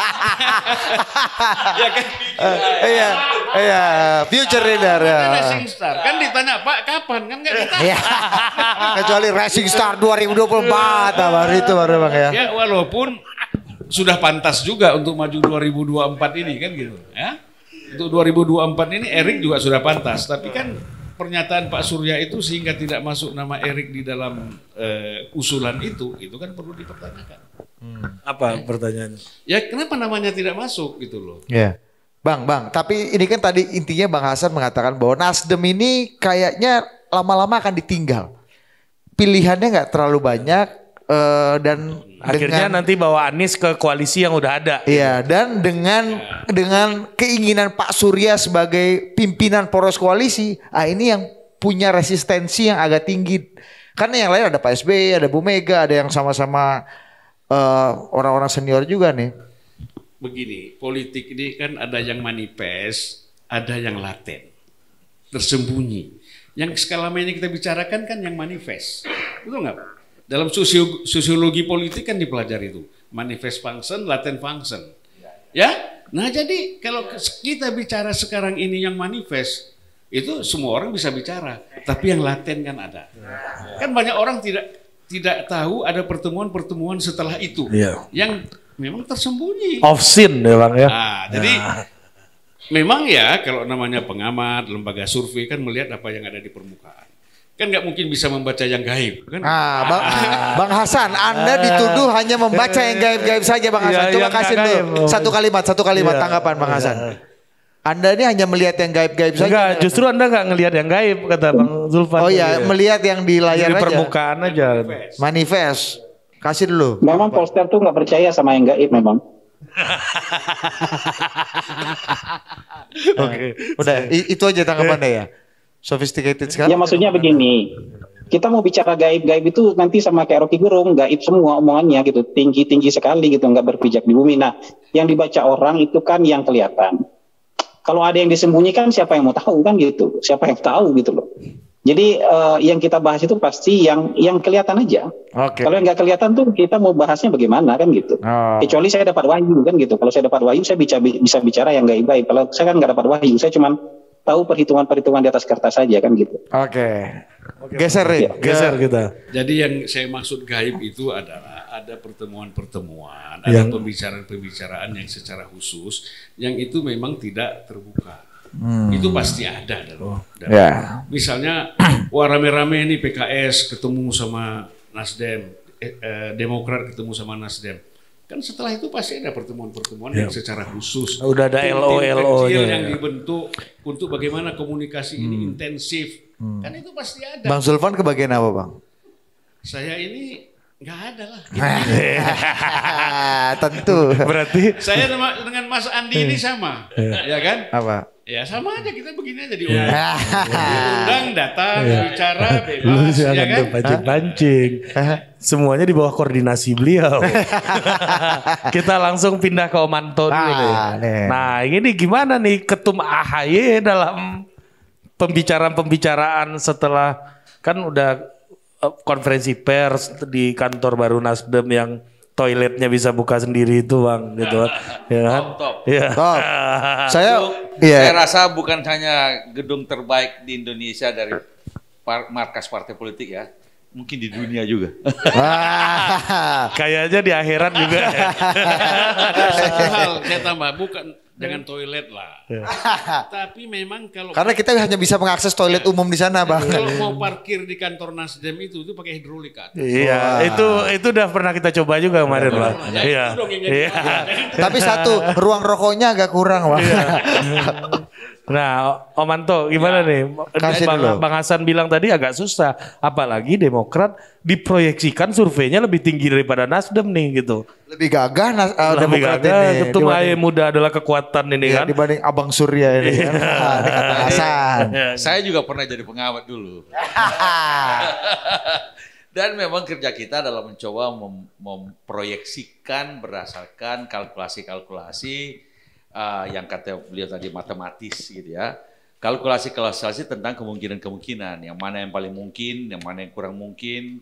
Ya kan? Iya, iya, future leader ya. Kan Rising Star kan ditanya Pak kapan kan nggak ditanya. Iya. Kecuali Rising Star dua ribu dua puluh empat, nah, baru itu baru Bang ya. Ya walaupun sudah pantas juga untuk maju dua ribu dua puluh empat ini kan gitu. Ya. Untuk dua ribu dua puluh empat ini Erick juga sudah pantas, tapi kan pernyataan Pak Surya itu sehingga tidak masuk nama Erick di dalam uh, usulan itu, itu kan perlu dipertanyakan. Hmm. Apa pertanyaannya? Ya kenapa namanya tidak masuk gitu loh? Ya, Bang, Bang. Tapi ini kan tadi intinya Bang Hasan mengatakan bahwa Nasdem ini kayaknya lama-lama akan ditinggal. Pilihannya nggak terlalu banyak uh, dan akhirnya dengan, nanti bawa Anies ke koalisi yang udah ada. Iya, dan dengan dengan keinginan Pak Surya sebagai pimpinan poros koalisi, ah ini yang punya resistensi yang agak tinggi. Karena yang lain ada Pak S B Y, ada Bu Mega, ada yang sama-sama uh, orang-orang senior juga nih. Begini, politik ini kan ada yang manifest, ada yang laten, tersembunyi. Yang selama ini kita bicarakan kan yang manifest, betul nggak Pak? Dalam sosiologi politik kan dipelajari itu manifest function, latent function, ya. Nah jadi kalau kita bicara sekarang ini yang manifest itu semua orang bisa bicara, tapi yang laten kan ada. Kan banyak orang tidak tidak tahu ada pertemuan-pertemuan setelah itu, Iya. yang memang tersembunyi. Off scene ya Bang ya. Nah, jadi memang ya kalau namanya pengamat, lembaga survei kan melihat apa yang ada di permukaan. Kan nggak mungkin bisa membaca yang gaib kan? Ah, Bang, Bang Hasan, Anda dituduh hanya membaca yang gaib-gaib saja, Bang Hasan. Ya, Coba yang kasih nggak dulu gaib. satu kalimat, satu kalimat Ya. tanggapan Bang Hasan. Anda ini hanya melihat yang gaib-gaib saja. Enggak, justru Anda nggak ngelihat yang gaib kata Bang Zulfan. Oh iya, melihat yang di layar di aja. permukaan aja. Manifest. Kasih dulu. Memang poster tuh nggak percaya sama yang gaib memang. Oke. Udah, i- itu aja tanggapannya ya. Sophisticated sekali. Ya maksudnya begini, kita mau bicara gaib-gaib itu nanti sama kayak Rocky Gerung, gaib semua omongannya gitu, tinggi-tinggi sekali gitu, nggak berpijak di bumi. Nah, yang dibaca orang itu kan yang kelihatan. Kalau ada yang disembunyikan, siapa yang mau tahu kan gitu? Siapa yang tahu gitu loh. Jadi uh, yang kita bahas itu pasti yang yang kelihatan aja. Oke. Kalau yang nggak kelihatan tuh kita mau bahasnya bagaimana kan gitu. Oh. Kecuali saya dapat wahyu kan gitu. Kalau saya dapat wahyu, saya bisa bisa bicara yang gaib-gaib. Kalau saya kan nggak dapat wahyu, saya cuma tahu perhitungan-perhitungan di atas kertas saja kan gitu. Oke. Geser nih. Geser kita. Jadi yang saya maksud gaib itu adalah ada pertemuan-pertemuan, ada Yang- pembicaraan-pembicaraan yang secara khusus, yang itu memang tidak terbuka. Hmm. Itu pasti ada dalam. dalam- Ya. Misalnya, wah rame-rame nih P K S ketemu sama Nasdem, eh, eh, Demokrat ketemu sama Nasdem. Kan setelah itu pasti ada pertemuan-pertemuan yang secara khusus. Udah ada Tim-tim L O L O-nya kecil ya. yang dibentuk untuk bagaimana komunikasi ini intensif. Kan itu pasti ada. Bang Zulfan kebagian apa, Bang? Saya ini nggak ada lah. Tentu. Berarti Saya sama- dengan Mas Andi ini sama, ya kan? Apa? Ya sama aja kita begini aja diundang, diundang datang bicara lu bebas, ya jangan kan? pancing-pancing. Semuanya di bawah koordinasi beliau. Kita langsung pindah ke Om Anton Ah, dulu. nih. Nah ini gimana nih Ketum A H Y dalam pembicaraan-pembicaraan setelah kan udah eh, konferensi pers di kantor baru Nasdem yang toiletnya bisa buka sendiri itu Bang gitu kan. Ya kan? Top, top. Iya. Top. Saya Itu iya. saya rasa bukan hanya gedung terbaik di Indonesia dari par- markas partai politik ya. mungkin di dunia juga. Wah. Kayaknya di akhirat juga. Ya. Satu hal saya tambah, bukan dengan toilet lah. Tapi memang kalau Karena kita hanya bisa mengakses toilet umum di sana, Bang. kalau mau parkir di kantor Nasdem itu itu pakai hidrolik kan. Iya, itu itu udah pernah kita coba juga kemarin, Bang. Ya, Iya. itu dong yang jadi Iya. masalah. Tapi satu, ruang rokoknya agak kurang, Bang. Nah, Om Anto gimana nih? Kasih Bang, dulu. Bang Hasan bilang tadi agak susah, apalagi Demokrat diproyeksikan surveinya lebih tinggi daripada Nasdem nih gitu. Lebih gagah nas- uh, Lebih Demokrat gagah, ini. ketum dibanding- aye muda adalah kekuatan ini iya, kan. dibanding Abang Surya ini kan. Ah, ini kata Hasan. Saya juga pernah jadi pengamat dulu. Dan memang kerja kita adalah mencoba mem- memproyeksikan berdasarkan kalkulasi-kalkulasi uh, yang kata beliau tadi matematis gitu ya. Kalkulasi-kalkulasi tentang kemungkinan-kemungkinan, yang mana yang paling mungkin, yang mana yang kurang mungkin.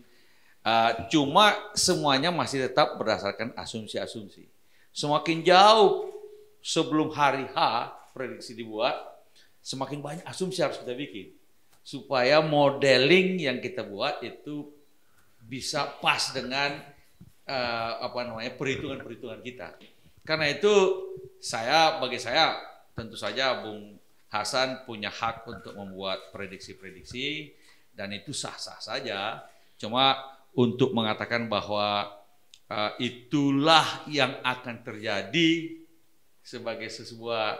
Uh, cuma semuanya masih tetap berdasarkan asumsi-asumsi. Semakin jauh sebelum hari H prediksi dibuat, semakin banyak asumsi harus kita bikin. Supaya modeling yang kita buat itu bisa pas dengan uh, apa namanya perhitungan-perhitungan kita. Karena itu saya bagi saya tentu saja Bung Hasan punya hak untuk membuat prediksi-prediksi dan itu sah-sah saja. Cuma untuk mengatakan bahwa uh, itulah yang akan terjadi sebagai sebuah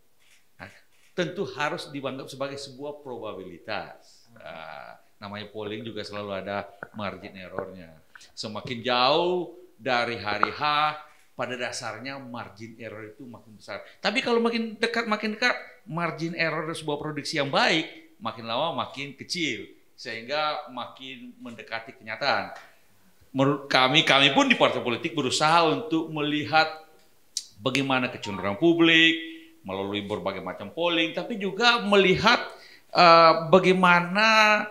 nah, tentu harus dianggap sebagai sebuah probabilitas. Uh, namanya polling juga selalu ada margin errornya. Semakin jauh dari hari H, pada dasarnya margin error itu makin besar. Tapi kalau makin dekat, makin dekat, margin error sebuah prediksi yang baik, makin lama makin kecil. Sehingga makin mendekati kenyataan. Menurut kami, kami pun di partai politik berusaha untuk melihat bagaimana kecenderungan publik, melalui berbagai macam polling, tapi juga melihat uh, bagaimana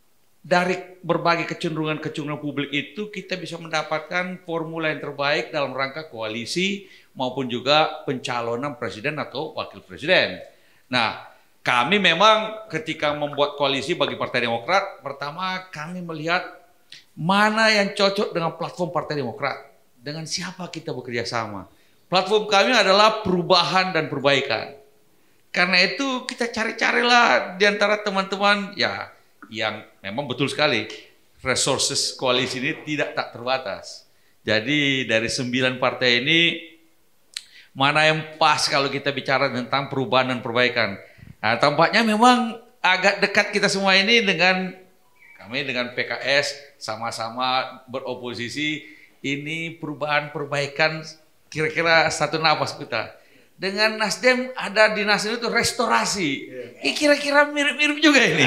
dari berbagai kecenderungan-kecenderungan publik itu kita bisa mendapatkan formula yang terbaik dalam rangka koalisi maupun juga pencalonan presiden atau wakil presiden. Nah, kami memang ketika membuat koalisi bagi Partai Demokrat, pertama kami melihat mana yang cocok dengan platform Partai Demokrat, dengan siapa kita bekerja sama. Platform kami adalah perubahan dan perbaikan. Karena itu kita cari-carilah di antara teman-teman ya yang memang betul sekali resources koalisi ini tidak tak terbatas. Jadi dari sembilan partai ini mana yang pas kalau kita bicara tentang perubahan dan perbaikan. Nah, tampaknya memang agak dekat kita semua ini dengan kami dengan P K S sama-sama beroposisi. Ini perubahan perbaikan kira-kira satu napas kita. Dengan Nasdem ada di Nasdem itu restorasi. Kira-kira mirip-mirip juga ini.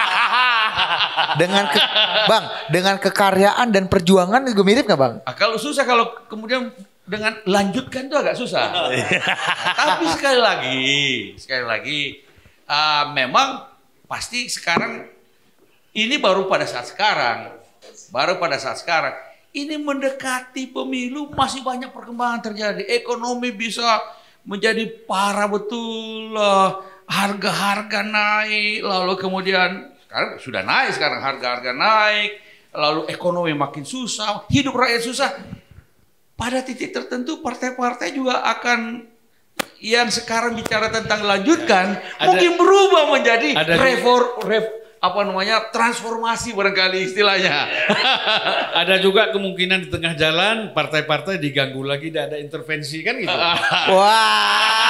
Dengan ke, Bang, dengan kekaryaan dan perjuangan juga mirip nggak, Bang? Ah, kalau susah kalau kemudian dengan lanjutkan itu agak susah. Tapi sekali lagi, sekali lagi, uh, memang pasti sekarang ini baru pada saat sekarang, baru pada saat sekarang. Ini mendekati pemilu masih banyak perkembangan terjadi. Ekonomi bisa menjadi parah betul, uh, harga-harga naik, lalu kemudian sekarang sudah naik, sekarang harga-harga naik, lalu ekonomi makin susah, hidup rakyat susah. Pada titik tertentu partai-partai juga akan yang sekarang bicara tentang lanjutkan ada, mungkin berubah menjadi ada, refor, rev, apa namanya transformasi barangkali istilahnya. ada juga kemungkinan di tengah jalan partai-partai diganggu lagi, tidak ada intervensi kan gitu. Wah.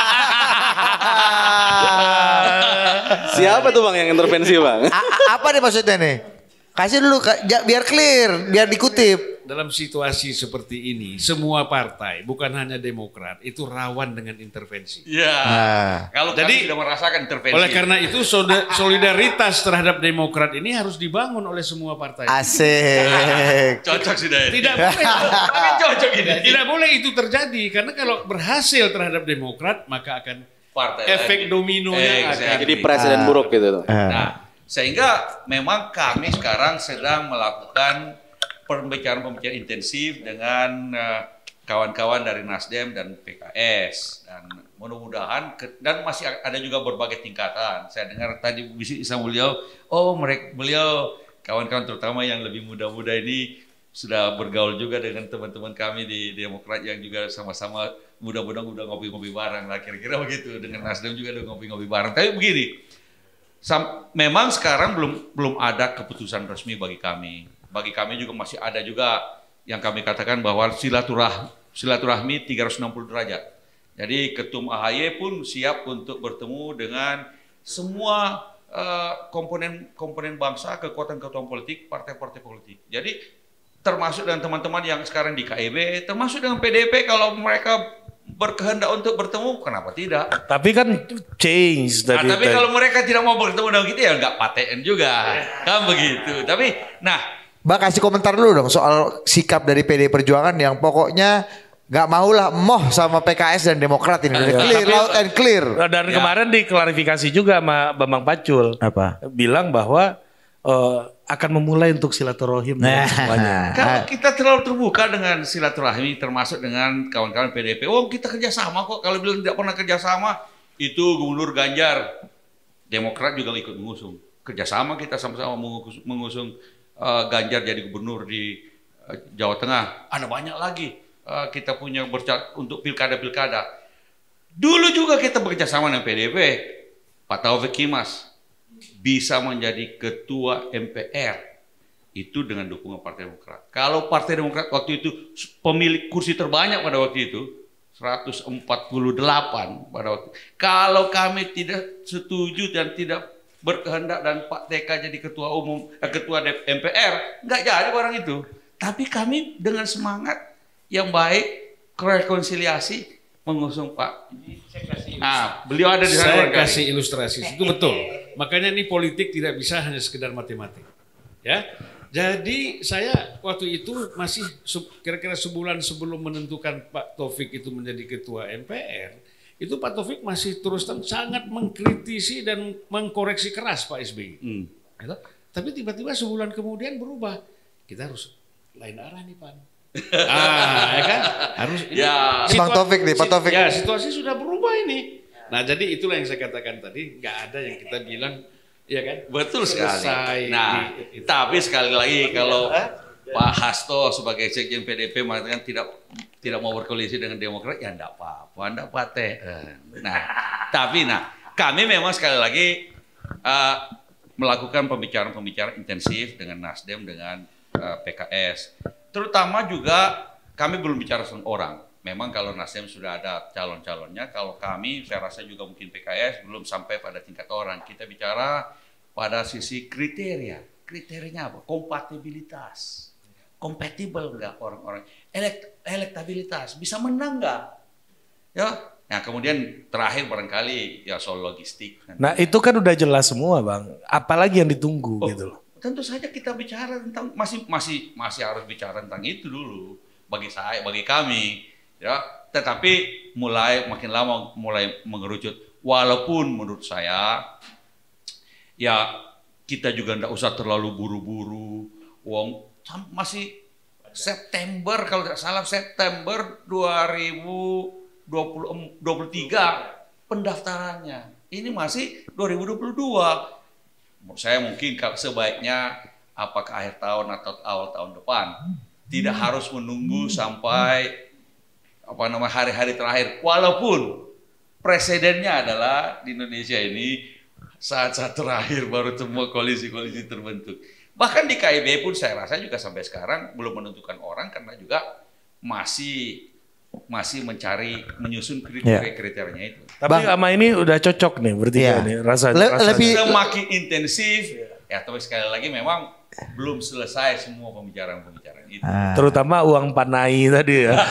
Siapa tuh Bang yang intervensi Bang? A- a- apa nih maksudnya nih? Kasih dulu Kak, ja- biar clear, biar dikutip. Dalam situasi seperti ini, semua partai, bukan hanya Demokrat, itu rawan dengan intervensi. Ya. Nah. Kalau Jadi, kami sudah merasakan intervensi. Oleh karena itu soda- solidaritas terhadap Demokrat ini harus dibangun oleh semua partai. Asik. cocok sudah ini. Tidak boleh, Makin cocok ini. tidak boleh itu terjadi karena kalau berhasil terhadap Demokrat maka akan Partai efek lain. dominonya Exactly. akan. Jadi presiden buruk gitu tuh. Nah, sehingga memang kami sekarang sedang melakukan pembicaraan-pembicaraan intensif dengan uh, kawan-kawan dari Nasdem dan P K S dan mudah-mudahan ke, dan masih ada juga berbagai tingkatan. Saya dengar tadi bisa beliau, oh mereka beliau kawan-kawan terutama yang lebih muda-muda ini sudah bergaul juga dengan teman-teman kami di Demokrat yang juga sama-sama mudah-mudahan udah ngopi-ngopi bareng lah, kira-kira begitu. Dengan Nasdem juga udah ngopi-ngopi bareng. Tapi begini, sam- memang sekarang belum belum ada keputusan resmi bagi kami. Bagi kami juga masih ada juga yang kami katakan bahwa silaturahmi, silaturahmi tiga ratus enam puluh derajat. Jadi Ketum A H Y pun siap untuk bertemu dengan semua uh, komponen komponen bangsa, kekuatan-kekuatan politik, partai-partai politik. Jadi termasuk dengan teman-teman yang sekarang di K I B, termasuk dengan P D P kalau mereka berkehendak untuk bertemu, kenapa tidak? Tapi kan change Nah, tadi. tapi tadi. kalau mereka tidak mau bertemu dengan kita ya nggak paten juga, kan begitu. Tapi, nah, Bang kasih komentar dulu dong soal sikap dari P D I Perjuangan yang pokoknya nggak maulah moh sama P K S dan Demokrat ini. Udah clear, Tapi- loud and clear. Dan Ya. kemarin diklarifikasi juga sama Bambang Pacul. Apa? Bilang bahwa eh, akan memulai untuk silaturahim dan semuanya. kalau kita terlalu terbuka dengan silaturahmi, termasuk dengan kawan-kawan P D P, oh kita kerjasama kok. Kalau bilang tidak pernah kerjasama, itu Gubernur Ganjar, Demokrat juga ikut mengusung. Kerjasama kita sama-sama mengusung, mengusung uh, Ganjar jadi gubernur di uh, Jawa Tengah. Ada banyak lagi uh, kita punya berca- untuk pilkada-pilkada. Dulu juga kita bekerjasama dengan P D P, Pak Taufik Kimas bisa menjadi ketua M P R itu dengan dukungan Partai Demokrat. Kalau Partai Demokrat waktu itu pemilik kursi terbanyak pada waktu itu seratus empat puluh delapan pada waktu. Kalau kami tidak setuju dan tidak berkehendak dan Pak T K jadi ketua umum, eh, ketua M P R, nggak jadi orang itu. Tapi kami dengan semangat yang baik, rekonsiliasi mengusung Pak. Ah, beliau ada di sana. Saya barangkali. kasih ilustrasi, itu betul. Makanya ini politik tidak bisa hanya sekedar matematik. Ya, jadi saya waktu itu masih sub- kira-kira sebulan sebelum menentukan Pak Taufik itu menjadi ketua M P R, itu Pak Taufik masih terus terang sangat mengkritisi dan mengkoreksi keras Pak S B Y. Hmm. Gitu. Tapi tiba-tiba sebulan kemudian berubah. Kita harus lain arah nih Pak. Ah, ya kan? Harus ini Ya. Bang Taufik nih, Pak sit- Taufik. Ya, situasi sudah berubah ini. Nah, jadi itulah yang saya katakan tadi, nggak ada yang kita bilang, ya kan? Betul sekali. Selesai Nah, di- itu. tapi sekali lagi kalau Pak Hasto sebagai sekjen P D P mengatakan tidak tidak mau berkoalisi dengan Demokrat, ya enggak apa-apa, enggak pate. Nah, tapi nah, kami memang sekali lagi uh, melakukan pembicaraan-pembicaraan intensif dengan Nasdem, dengan uh, P K S. Terutama juga kami belum bicara sama orang. Memang kalau Nasdem sudah ada calon-calonnya, kalau kami saya rasa juga mungkin P K S belum sampai pada tingkat orang. Kita bicara pada sisi kriteria. Kriterianya apa? Kompatibilitas. Kompatibel enggak orang-orang? Elekt elektabilitas. Bisa menang enggak? Ya. Nah, kemudian terakhir barangkali ya soal logistik. Nah itu kan udah jelas semua Bang. Apalagi yang ditunggu Oh, gitu loh. tentu saja kita bicara tentang masih masih masih harus bicara tentang itu dulu bagi saya, bagi kami, ya. Tetapi mulai makin lama mulai mengerucut. Walaupun menurut saya, ya kita juga tidak usah terlalu buru-buru. Uang masih September kalau tidak salah September dua ribu dua puluh tiga pendaftarannya. Ini masih dua ribu dua puluh dua. Menurut saya mungkin sebaiknya apakah akhir tahun atau awal tahun depan tidak harus menunggu sampai apa nama hari-hari terakhir. Walaupun presidennya adalah di Indonesia ini saat-saat terakhir baru semua koalisi-koalisi terbentuk. Bahkan di K I B pun saya rasa juga sampai sekarang belum menentukan orang karena juga masih masih mencari menyusun kriteria-kriterianya itu. Tapi Bang. sama ini udah cocok nih bertiga Iya. nih rasanya. Le- rasanya. lebih- Semakin intensif, ya tapi sekali lagi memang belum selesai semua pembicaraan-pembicaraan itu. Ah. Terutama uang panai tadi ya.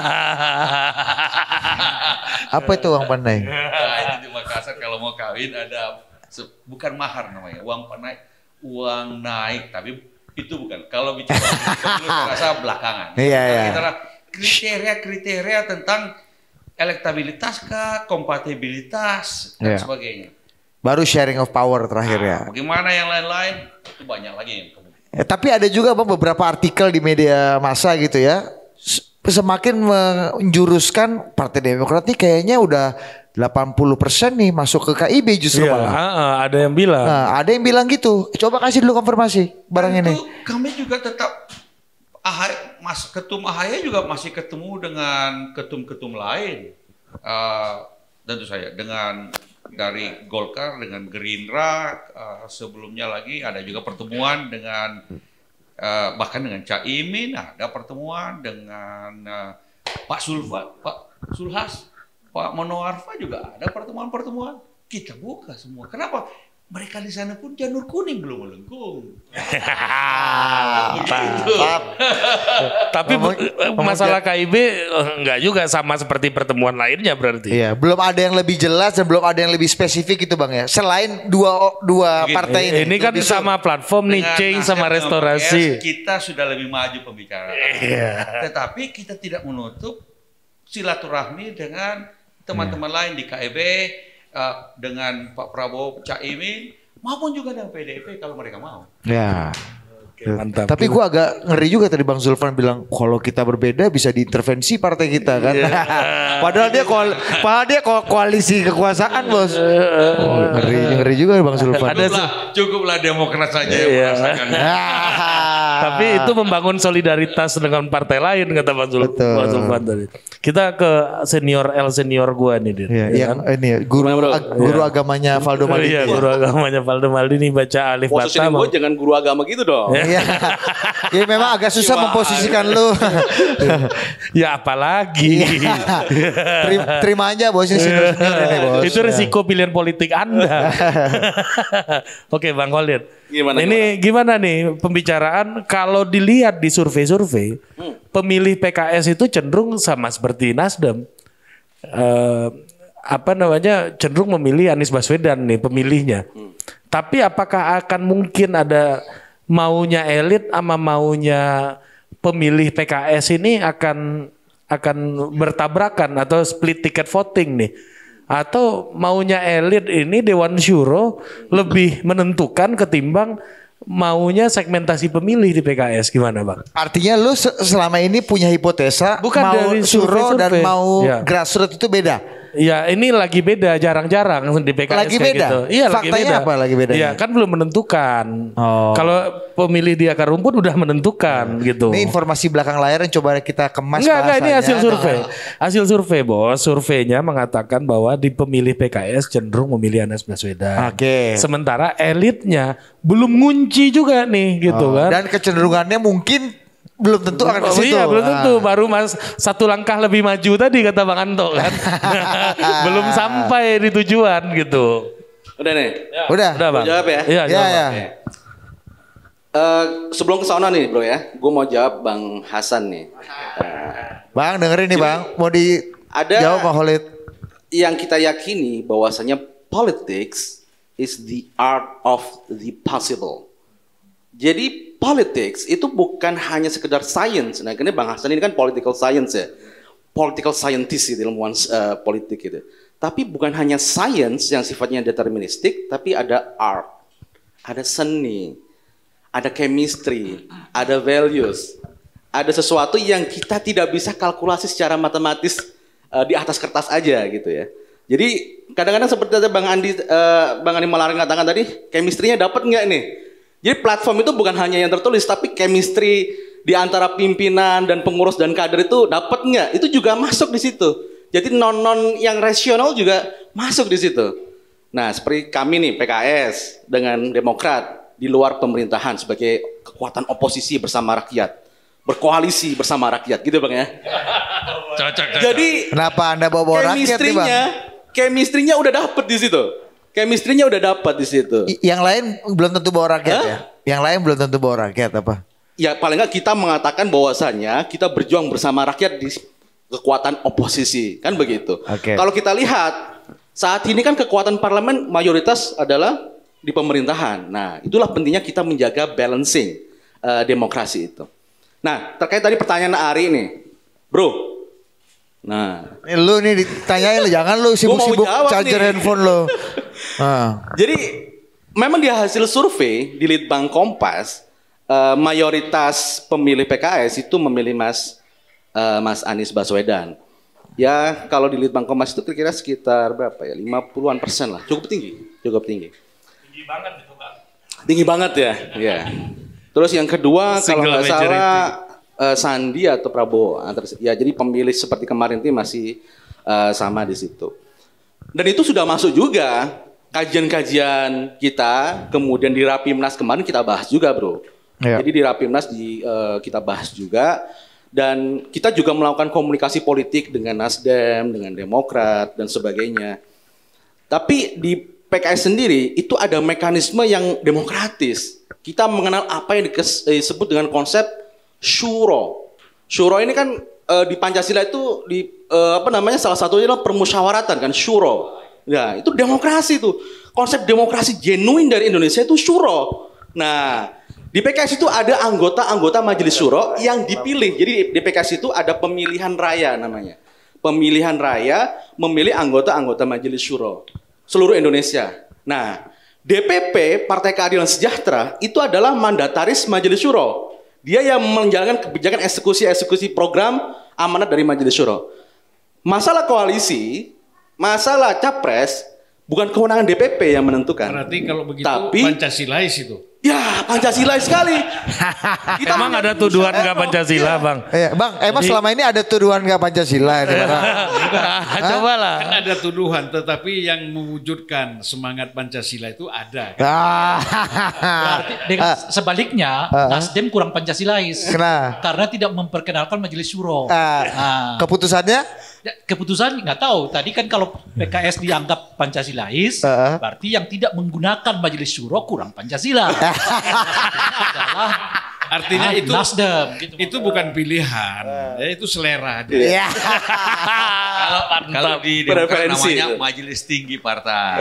Apa itu uang pandai? Nah, itu di Makassar kalau mau kawin ada se- bukan mahar namanya, uang panai, uang naik, tapi itu bukan. Kalau bicara itu rasa belakangan. Iya, iya. Kita kriteria-kriteria tentang elektabilitas kah, kompatibilitas dan Iya. sebagainya. Baru sharing of power terakhir ya. Nah, bagaimana yang lain-lain? Itu banyak lagi yang kemudian. Eh, tapi ada juga Bang beberapa artikel di media massa gitu ya. S- semakin menjuruskan Partai Demokrat nih kayaknya udah delapan puluh persen nih masuk ke K I B justru Iya, malah. ah, ah, ada yang bilang. Nah, ada yang bilang gitu. Coba kasih dulu konfirmasi barang ini. Tentu kami juga tetap A H Y, Mas Ketum A H Y juga masih ketemu dengan ketum-ketum lain. Uh, tentu saja dengan dari Golkar, dengan Gerindra, uh, sebelumnya lagi ada juga pertemuan dengan uh, bahkan dengan Caimin, ada pertemuan dengan uh, Pak Sulfa, Pak Sulhas, Pak Monoarfa juga ada pertemuan-pertemuan. Kita buka semua. Kenapa? Mereka di sana pun janur kuning belum melengkung. Tapi masalah K I B enggak juga sama seperti pertemuan lainnya berarti. Iya, belum ada yang lebih jelas dan belum ada yang lebih spesifik itu Bang ya. Selain dua dua Begini, partai ini. Ini kan Lebih sama platform nih, Dengan change nasdem sama sama restorasi. P S, kita sudah lebih maju pembicaraan. Iya. Tetapi kita tidak menutup silaturahmi dengan teman-teman lain di K I B, uh, dengan Pak Prabowo, Caimin, maupun juga dengan P D I P kalau mereka mau. Ya. Oke, mantap. Tapi gua agak ngeri juga tadi Bang Zulfan bilang kalau kita berbeda bisa diintervensi partai kita kan. padahal dia koal, padahal dia ko- koalisi kekuasaan bos. Oh, ngeri ngeri juga Bang Zulfan. Ada Cukuplah, cukuplah Demokrat saja yang Iya. merasakan. Tapi itu membangun solidaritas dengan partai lain kata Bang Zul- Betul. Bang Zulfan tadi. Kita ke senior L senior gua nih Dir. Ya, Ya yang kan? ini guru ag- guru agamanya Valdo Maldini. Iya, guru agamanya Valdo Maldini baca Alif Posisinya Bata. gue jangan guru agama gitu dong. Iya. Ya memang agak susah memposisikan lu. Ya apalagi. terima, terima aja bos ini senior senior ini bos. Itu risiko pilihan politik Anda. Oke Bang Khalid. Gimana, Ini gimana nih pembicaraan kalau dilihat di survei-survei pemilih P K S itu cenderung sama seperti Nasdem. Eh, apa namanya cenderung memilih Anies Baswedan nih pemilihnya. Tapi apakah akan mungkin ada maunya elit sama maunya pemilih P K S ini akan akan bertabrakan atau split ticket voting nih? Atau maunya elit ini Dewan Syuro lebih menentukan ketimbang maunya segmentasi pemilih di P K S, gimana Bang? Artinya lu se- selama ini punya hipotesa Bukan mau dari Syuro dan survei-survei. mau Ya. grassroots itu beda. Ya ini lagi beda, jarang-jarang di P K S Lagi kayak beda? gitu. Iya lagi Faktanya beda. apa lagi bedanya? Iya kan belum menentukan. Oh. Kalau pemilih di akar rumput udah menentukan gitu. Ini informasi belakang layar yang coba kita kemas Enggak, enggak ini bahasanya. hasil survei. Hasil survei bos, surveinya mengatakan bahwa di pemilih P K S cenderung memilih Anies Baswedan. Oke. Sementara elitnya belum ngunci juga nih gitu Oh, kan. dan kecenderungannya mungkin belum tentu akan ke Oh situ. iya belum tentu, Ah. baru mas satu langkah lebih maju tadi kata Bang Anto kan. Belum sampai di tujuan gitu. Udah nih. Udah. Udah Bang. Mau jawab ya? Iya, Ya, jawab, ya. Bang. Eh, sebelum ke sana nih bro ya, gue mau jawab Bang Hasan nih. Bang dengerin nih Bang, mau di Ada- jawab Pak Khalid. Yang kita yakini bahwasanya politics is the art of the possible. Jadi politics itu bukan hanya sekedar science. Nah, karena Bang Hasan ini kan political science ya, political scientist gitu, ilmuwan eh, politik gitu. Tapi bukan hanya science yang sifatnya deterministik, tapi ada art, ada seni, ada chemistry, ada values, ada sesuatu yang kita tidak bisa kalkulasi secara matematis eh, di atas kertas aja gitu ya. Jadi kadang-kadang seperti tadi Bang Andi, eh, Bang Andi Malaring katakan tadi, chemistry-nya dapat nggak nih? Jadi platform itu bukan hanya yang tertulis, tapi chemistry di antara pimpinan dan pengurus dan kader itu dapat nggak? Itu juga masuk di situ. Jadi non-non yang rasional juga masuk di situ. Nah, seperti kami nih P K S dengan Demokrat di luar pemerintahan sebagai kekuatan oposisi bersama rakyat, berkoalisi bersama rakyat, gitu Bang ya. Cocok, cocok. Jadi Kenapa Anda bawa-bawa rakyat nih Bang? chemistry-nya, chemistry-nya udah dapet di situ. Chemistry-nya udah dapat di situ. I- Yang lain belum tentu bawa rakyat Hah? ya? Yang lain belum tentu bawa rakyat apa? Ya paling nggak kita mengatakan bahwasannya kita berjuang bersama rakyat di kekuatan oposisi, kan begitu. Oke. Kalau kita lihat saat ini kan kekuatan parlemen mayoritas adalah di pemerintahan. Nah, itulah pentingnya kita menjaga balancing eh, demokrasi itu. Nah, terkait tadi pertanyaan Ari nih, bro. Nah, Nih, lu nih ditanyain lu, jangan lu sibuk-sibuk jawab charger nih. handphone lu. Ah. jadi memang di hasil survei di Litbang Kompas, eh, mayoritas pemilih P K S itu memilih Mas uh, Mas Anies Baswedan. Ya kalau di Litbang Kompas itu kira-kira sekitar berapa ya, lima puluhan persen lah, cukup tinggi, cukup tinggi. Tinggi banget itu Bang. Tinggi banget ya, ya. Terus yang kedua kalau nggak salah uh, Sandi atau Prabowo, ya jadi pemilih seperti kemarin itu masih uh, sama di situ. Dan itu sudah masuk juga kajian-kajian kita, kemudian di Rapimnas kemarin kita bahas juga bro. Ya. Jadi di Rapimnas di, uh, kita bahas juga. Dan kita juga melakukan komunikasi politik dengan Nasdem, dengan Demokrat, dan sebagainya. Tapi di P K S sendiri itu ada mekanisme yang demokratis. Kita mengenal apa yang disebut dengan konsep syuro. Syuro ini kan e, di Pancasila itu di e, apa namanya salah satunya adalah permusyawaratan kan, syuro. Ya, itu demokrasi itu. Konsep demokrasi genuin dari Indonesia itu syuro. Nah, di P K S itu ada anggota-anggota Majelis Syuro yang dipilih. Jadi di P K S itu ada pemilihan raya namanya. Pemilihan raya memilih anggota-anggota Majelis Syuro seluruh Indonesia. Nah, D P P Partai Keadilan Sejahtera itu adalah mandataris Majelis Syuro. Dia yang menjalankan kebijakan eksekusi-eksekusi program amanat dari Majelis Syuro. Masalah koalisi, masalah capres bukan kewenangan D P P yang menentukan. Berarti kalau begitu Tapi, Pancasilais itu. Ya, Pancasila sekali. Kita emang ada tuduhan nggak Pancasila, ya. Bang? Iya, Bang, emang Jadi, selama ini ada tuduhan nggak Pancasila? Coba lah. Kan ada tuduhan, tetapi yang mewujudkan semangat Pancasila itu ada. Kan? Berarti, dengan sebaliknya, uh, Nasdem kurang Pancasilais. Kenapa? Karena tidak memperkenalkan Majelis Syuro. Uh, nah. Keputusannya? Keputusan nggak tahu. Tadi kan kalau P K S dianggap Pancasilais, uh, berarti yang tidak menggunakan Majelis Syuro kurang Pancasila. Adalah artinya ah, itu Nasdem, gitu. Itu bukan pilihan, uh. ya, itu selera. Yeah. kalau kalau di Demokrat namanya Majelis Tinggi Partai.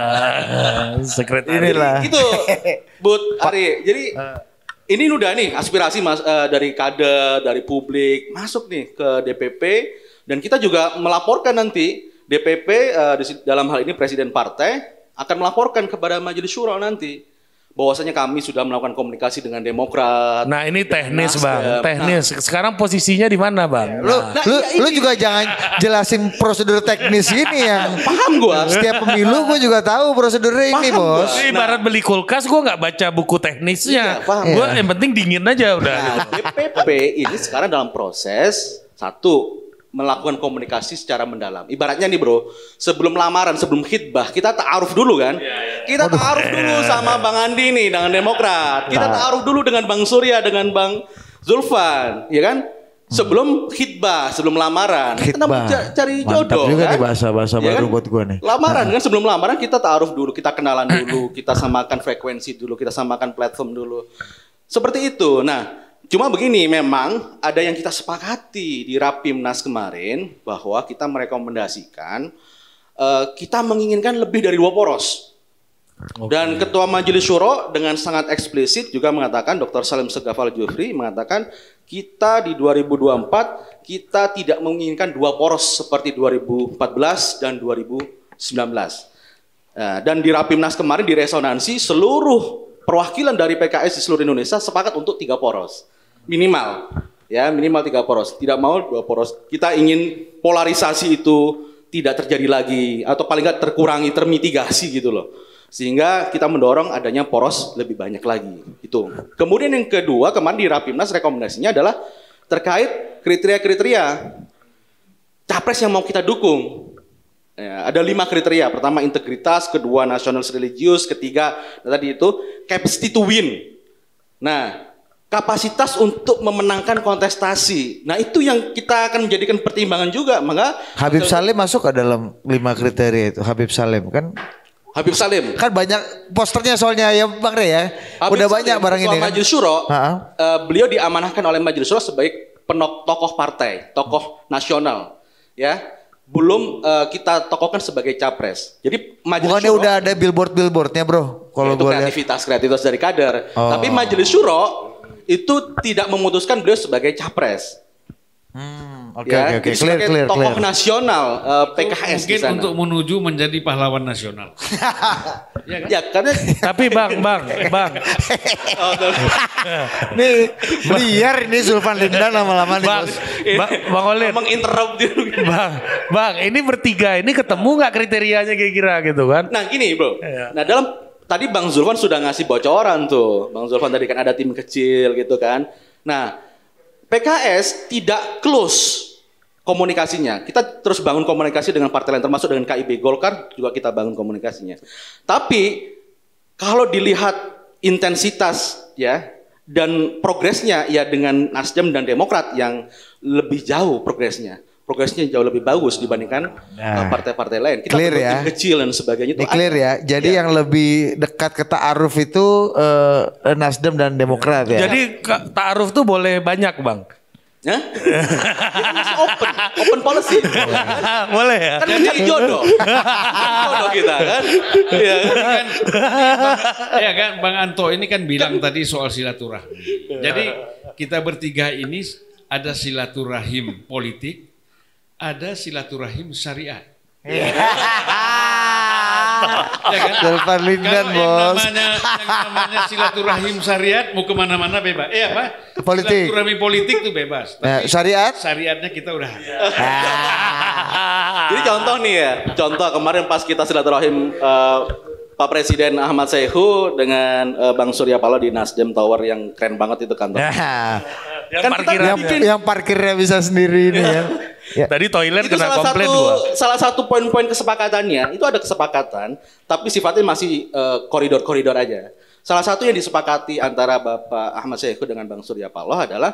Uh. Sekretariat. Inilah. Itu, Bud Ari. Jadi uh. ini udah nih aspirasi mas, uh, dari kader, dari publik masuk nih ke D P P. Dan kita juga melaporkan nanti D P P uh, dalam hal ini Presiden Partai akan melaporkan kepada Majelis Syuro nanti bahwasanya kami sudah melakukan komunikasi dengan Demokrat. Nah ini teknis Bang, teknis. Nah. Sekarang posisinya di mana Bang? Lu, nah, lu, iya, lu juga jangan jelasin prosedur teknis ini yang paham gua. Setiap pemilu gua juga tahu prosedurnya ini bos. Ini ibarat beli kulkas gua nggak baca buku teknisnya. Iya, paham. Gua ya. yang penting dingin aja udah. Nah, D P P ini sekarang dalam proses satu melakukan komunikasi secara mendalam. Ibaratnya nih bro, sebelum lamaran, sebelum khitbah, kita ta'aruf dulu kan. Kita ta'aruf dulu sama Bang Andi nih dengan Demokrat. Kita ta'aruf dulu dengan Bang Surya, dengan Bang Zulfan, ya kan? Sebelum khitbah, sebelum lamaran. Khitbah. Kita cari jodoh. Mantap juga kan? nih bahasa-bahasa Ya baru kan? buat gua nih. Lamaran kan, sebelum lamaran kita ta'aruf dulu, kita kenalan dulu, kita samakan frekuensi dulu, kita samakan platform dulu. Seperti itu. Nah, cuma begini, memang ada yang kita sepakati di Rapimnas kemarin bahwa kita merekomendasikan uh, kita menginginkan lebih dari dua poros. Okay. Dan Ketua Majelis Syuro dengan sangat eksplisit juga mengatakan, Doktor Salim Segaf Al-Jufri mengatakan kita di dua ribu dua puluh empat kita tidak menginginkan dua poros seperti dua ribu empat belas dan dua ribu sembilan belas. Uh, dan di Rapimnas kemarin di resonansi seluruh perwakilan dari P K S di seluruh Indonesia sepakat untuk tiga poros. Minimal, ya minimal tiga poros. Tidak mau dua poros. Kita ingin polarisasi itu tidak terjadi lagi atau paling nggak terkurangi, termitigasi gitu loh. Sehingga kita mendorong adanya poros lebih banyak lagi. Itu. Kemudian yang kedua, kemarin di Rapimnas rekomendasinya adalah terkait kriteria-kriteria capres yang mau kita dukung. Ya, ada lima kriteria. Pertama integritas, kedua nasionalis religius, ketiga tadi itu capacity to win. Nah, kapasitas untuk memenangkan kontestasi. Nah itu yang kita akan menjadikan pertimbangan juga. Maka Habib Salim masuk ke dalam lima kriteria itu. Habib Salim kan. Habib Salim kan banyak posternya soalnya ya Bang Rey ya. Habib Udah Salim, banyak barang ini kan. Majelis Syuro, uh, beliau diamanahkan oleh Majelis Syuro sebagai penok tokoh partai, tokoh nasional, ya. Belum uh, kita tokohkan sebagai capres. Jadi Majelis Bukannya Syuro, udah ada billboard-billboardnya bro. Kalau itu gua lihat. kreativitas, kreativitas dari kader. Oh. Tapi Majelis Syuro itu tidak memutuskan beliau sebagai capres. Hmm, oke Ya, oke oke. jadi Clear sebagai clear tokoh clear. nasional uh, P K S di Mungkin sana. untuk menuju menjadi pahlawan nasional. Ya kan? Ya karena Tapi bang, bang, bang, Nih liar ini Zulfan Lindan lama-lama nih bang, bos. bang, bang Olin, menginterrupt dia. bang, bang, ini bertiga ini ketemu nggak kriterianya kira-kira gitu kan? Nah gini bro, Iya. nah dalam tadi Bang Zulfan sudah ngasih bocoran tuh, Bang Zulfan tadi kan ada tim kecil gitu kan. Nah P K S tidak close komunikasinya. Kita terus bangun komunikasi dengan partai lain termasuk dengan K I B, Golkar juga kita bangun komunikasinya. Tapi kalau dilihat intensitas ya dan progresnya ya dengan Nasdem dan Demokrat yang lebih jauh progresnya. Progresnya jauh lebih bagus dibandingkan Nah, uh, partai-partai lain. Kita clear perlu ya. tim kecil dan sebagainya itu Ini clear ada. ya. Jadi Ya. yang lebih dekat ke ta'aruf itu eh, Nasdem dan Demokrat ya. Jadi ka- ta'aruf tuh boleh banyak bang. Hah? Itu masih open, open policy. Boleh ya? Kan mencari jodoh. Mencari jodoh kita kan. Iya. kan, ya kan Bang Anto ini kan bilang tadi soal silaturahmi. Jadi kita bertiga ini ada silaturahim politik, ada silaturahim syariat. Ya kan? Zulfan Lindan Kalau yang bos. namanya, yang namanya silaturahim syariat mau kemana-mana bebas. Eh apa? Politik. Silaturahmi politik tuh bebas. Nah, Tapi syariat? syariatnya kita udah ada. Jadi contoh nih ya, contoh kemarin pas kita silaturahim eh, Pak Presiden Ahmad Saihu dengan eh, Bang Surya Paloh di Nasdem Tower yang keren banget itu kantor. Nah, Yang Kan kita parkiran. yang, bikin- yang parkirnya bisa sendiri ini ya. Ya. Tadi toilet Itu kena salah komplain satu gua. salah satu poin-poin kesepakatannya itu ada kesepakatan tapi sifatnya masih eh, koridor-koridor aja. Salah satu yang disepakati antara Bapak Ahmad Saihu dengan Bang Surya Paloh adalah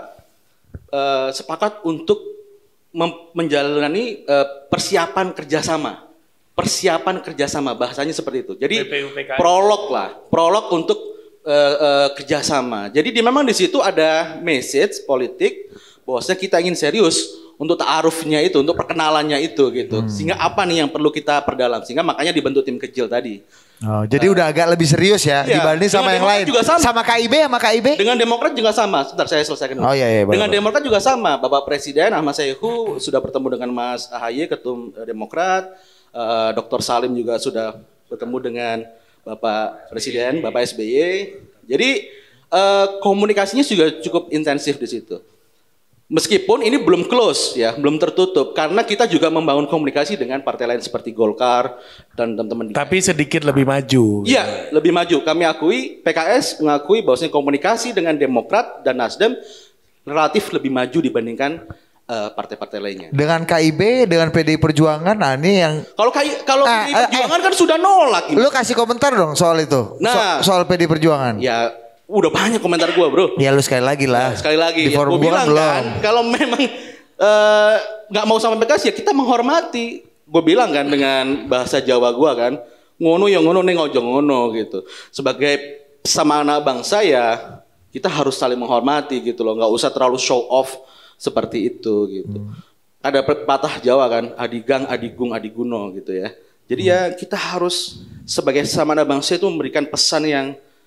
eh, sepakat untuk mem- menjalani eh, persiapan kerjasama. Persiapan kerjasama bahasanya seperti itu. Jadi B P U P K I. prolog lah, prolog untuk eh, eh, kerjasama. Jadi di, memang di situ ada message politik bahwasanya kita ingin serius untuk ta'arufnya itu, untuk perkenalannya itu gitu. Sehingga apa nih yang perlu kita perdalam? Sehingga makanya dibentuk tim kecil tadi. Oh, jadi udah agak lebih serius ya Iya, dibanding sama dengan yang Demokrat lain. juga sama. Sama K I B sama K I B. Dengan Demokrat juga sama. Sebentar saya selesaikan dulu. Oh, iya, iya, boleh, Dengan boleh. Demokrat juga sama. Bapak Presiden Ahmad Saihu sudah bertemu dengan Mas A H Y ketum eh, Demokrat. Eh, Doktor Salim juga sudah bertemu dengan Bapak Presiden, Bapak S B Y. Jadi eh, komunikasinya juga cukup intensif di situ. Meskipun ini belum close ya, belum tertutup karena kita juga membangun komunikasi dengan partai lain seperti Golkar dan teman-teman di Tapi sedikit lebih maju. Iya, lebih maju. Kami akui, P K S mengakui bahwasanya komunikasi dengan Demokrat dan Nasdem relatif lebih maju dibandingkan eh, partai-partai lainnya. Dengan K I B, dengan P D I Perjuangan, nah ini yang Kalau kayak kalau Ah, P D I eh, Perjuangan kan sudah nolak ini. lu kasih komentar dong soal itu. So- Nah. soal P D I Perjuangan. Ya, udah banyak komentar gua, Bro. Ya lu sekali lagi lah. Sekali lagi, Di ya, forum gua gua bilang kan kan, belum. kalau memang eh, nggak mau sama P K S ya kita menghormati. Gue bilang kan dengan bahasa Jawa gua kan, ngono ya ngono ning ojo ngono gitu. Sebagai sama anak bangsa ya kita harus saling menghormati gitu loh, nggak usah terlalu show off seperti itu gitu. Hmm. Ada pepatah Jawa kan, adigang, adigung, adiguno gitu ya. Jadi ya kita harus sebagai sama anak bangsa itu memberikan pesan yang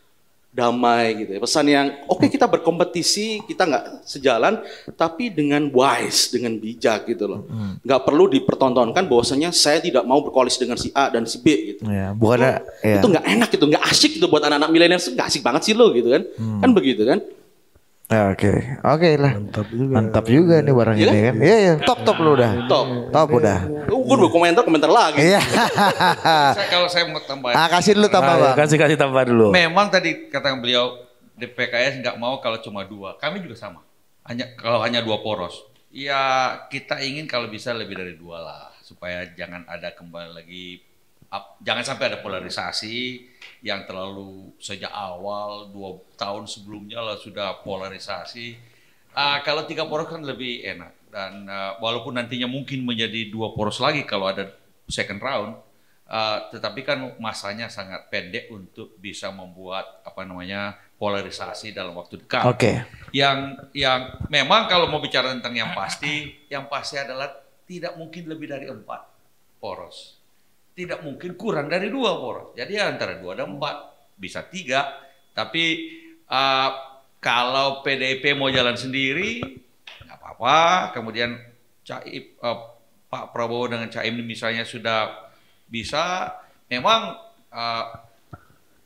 damai gitu ya, pesan yang oke kita berkompetisi, kita nggak sejalan, tapi dengan wise, dengan bijak gitu loh, nggak perlu dipertontonkan bahwasanya saya tidak mau berkoalisi dengan si A dan si B gitu. Ya, bukan ada. Ya. Itu nggak enak gitu, nggak asik gitu buat anak-anak milenial, nggak asik banget sih lo gitu kan, kan begitu kan? Ya, Oke, oke lah. Mantap juga. Mantap juga nih barang Iya ini kan? kan. Iya, iya. Top top lu udah. Top, Top udah. gue udah komentar komentar lagi. Iya. Saya, kalau saya mau tambah, Ah, kasih dulu tambah Ah, bang. kasih kasih tambah dulu. memang tadi kata beliau di P K S nggak mau kalau cuma dua. Kami juga sama. Hanya kalau hanya dua poros. Ya kita ingin kalau bisa lebih dari dua lah, supaya jangan ada kembali lagi, up- jangan sampai ada polarisasi yang terlalu sejak awal dua tahun sebelumnya lah sudah polarisasi. Ah, kalau tiga poros kan lebih enak, dan ah, walaupun nantinya mungkin menjadi dua poros lagi kalau ada second round. Uh, tetapi kan masanya sangat pendek untuk bisa membuat apa namanya polarisasi dalam waktu dekat. Oke. Yang yang memang kalau mau bicara tentang yang pasti, yang pasti adalah tidak mungkin lebih dari empat poros, tidak mungkin kurang dari dua poros. Jadi antara dua dan empat, bisa tiga. Tapi uh, kalau P D I P mau jalan sendiri, nggak apa-apa. Kemudian Caim, uh, Pak Prabowo dengan Caimin misalnya sudah bisa, memang uh,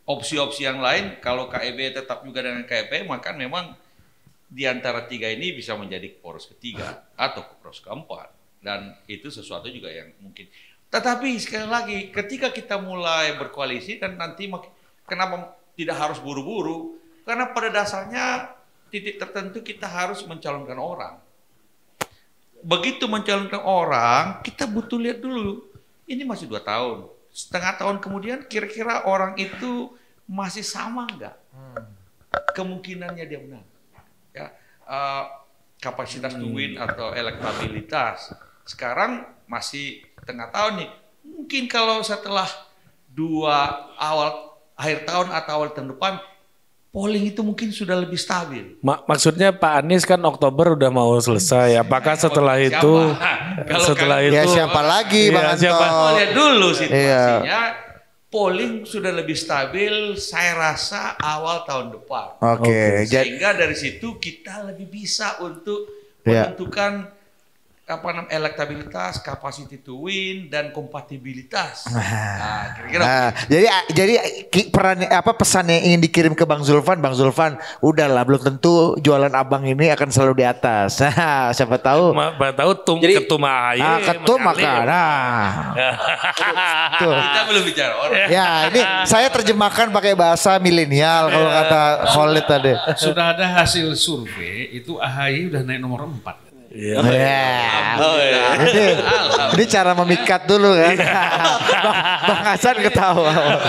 opsi-opsi yang lain, kalau K E B tetap juga dengan K E P, maka memang di antara tiga ini bisa menjadi poros ketiga atau poros keempat. Dan itu sesuatu juga yang mungkin. Tetapi sekali lagi, ketika kita mulai berkoalisi dan nanti kenapa tidak harus buru-buru? Karena pada dasarnya titik tertentu kita harus mencalonkan orang. Begitu mencalonkan orang, kita butuh lihat dulu. Ini masih dua tahun. Setengah tahun kemudian kira-kira orang itu masih sama enggak? Kemungkinannya dia menang. Ya, uh, kapasitas to win atau elektabilitas. Sekarang masih tengah tahun nih. Mungkin kalau setelah dua awal akhir tahun atau awal tahun depan, polling itu mungkin sudah lebih stabil. Mak maksudnya Pak Anies kan Oktober udah mau selesai. Apakah setelah siapa? itu, Kalau setelah kan, itu, ya siapa lagi iya, Bang Anto? siapa? Oh, lihat dulu situasinya. Iya. Polling sudah lebih stabil, saya rasa awal tahun depan. Oke, Oke. jadi Sehingga dari situ kita lebih bisa untuk Iya. menentukan apa namanya elektabilitas, capacity to win dan kompatibilitas. Nah, kira-kira Nah, jadi jadi ki- peran apa pesan yang ingin dikirim ke Bang Zulfan, Bang Zulfan, udahlah belum tentu jualan abang ini akan selalu di atas. Nah, siapa tahu. Ma- Ma- tahu tum, Jadi- ketum A H Y. Ah, ketum Mas maka. Ali. Nah. Tuh. kita belum bicara orang. Ya, ini saya terjemahkan pakai bahasa milenial kalau kata Khalid tadi. Sudah ada hasil survei itu A H Y udah naik nomor empat. Iya. Ya. Ini, ini cara memikat dulu kan. Bang, Bang Hasan ketawa.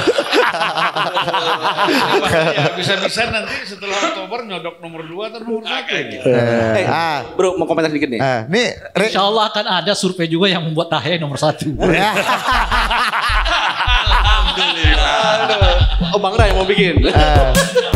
Ya, bisa-bisa nanti setelah Oktober nyodok nomor dua atau nomor satu. Eh, Eh, ah, bro mau komentar sedikit nih. ah, nih re- Insya Allah akan ada survei juga yang membuat A H Y nomor satu. ya. Aduh. Oh Bang Ray mau bikin. Eh,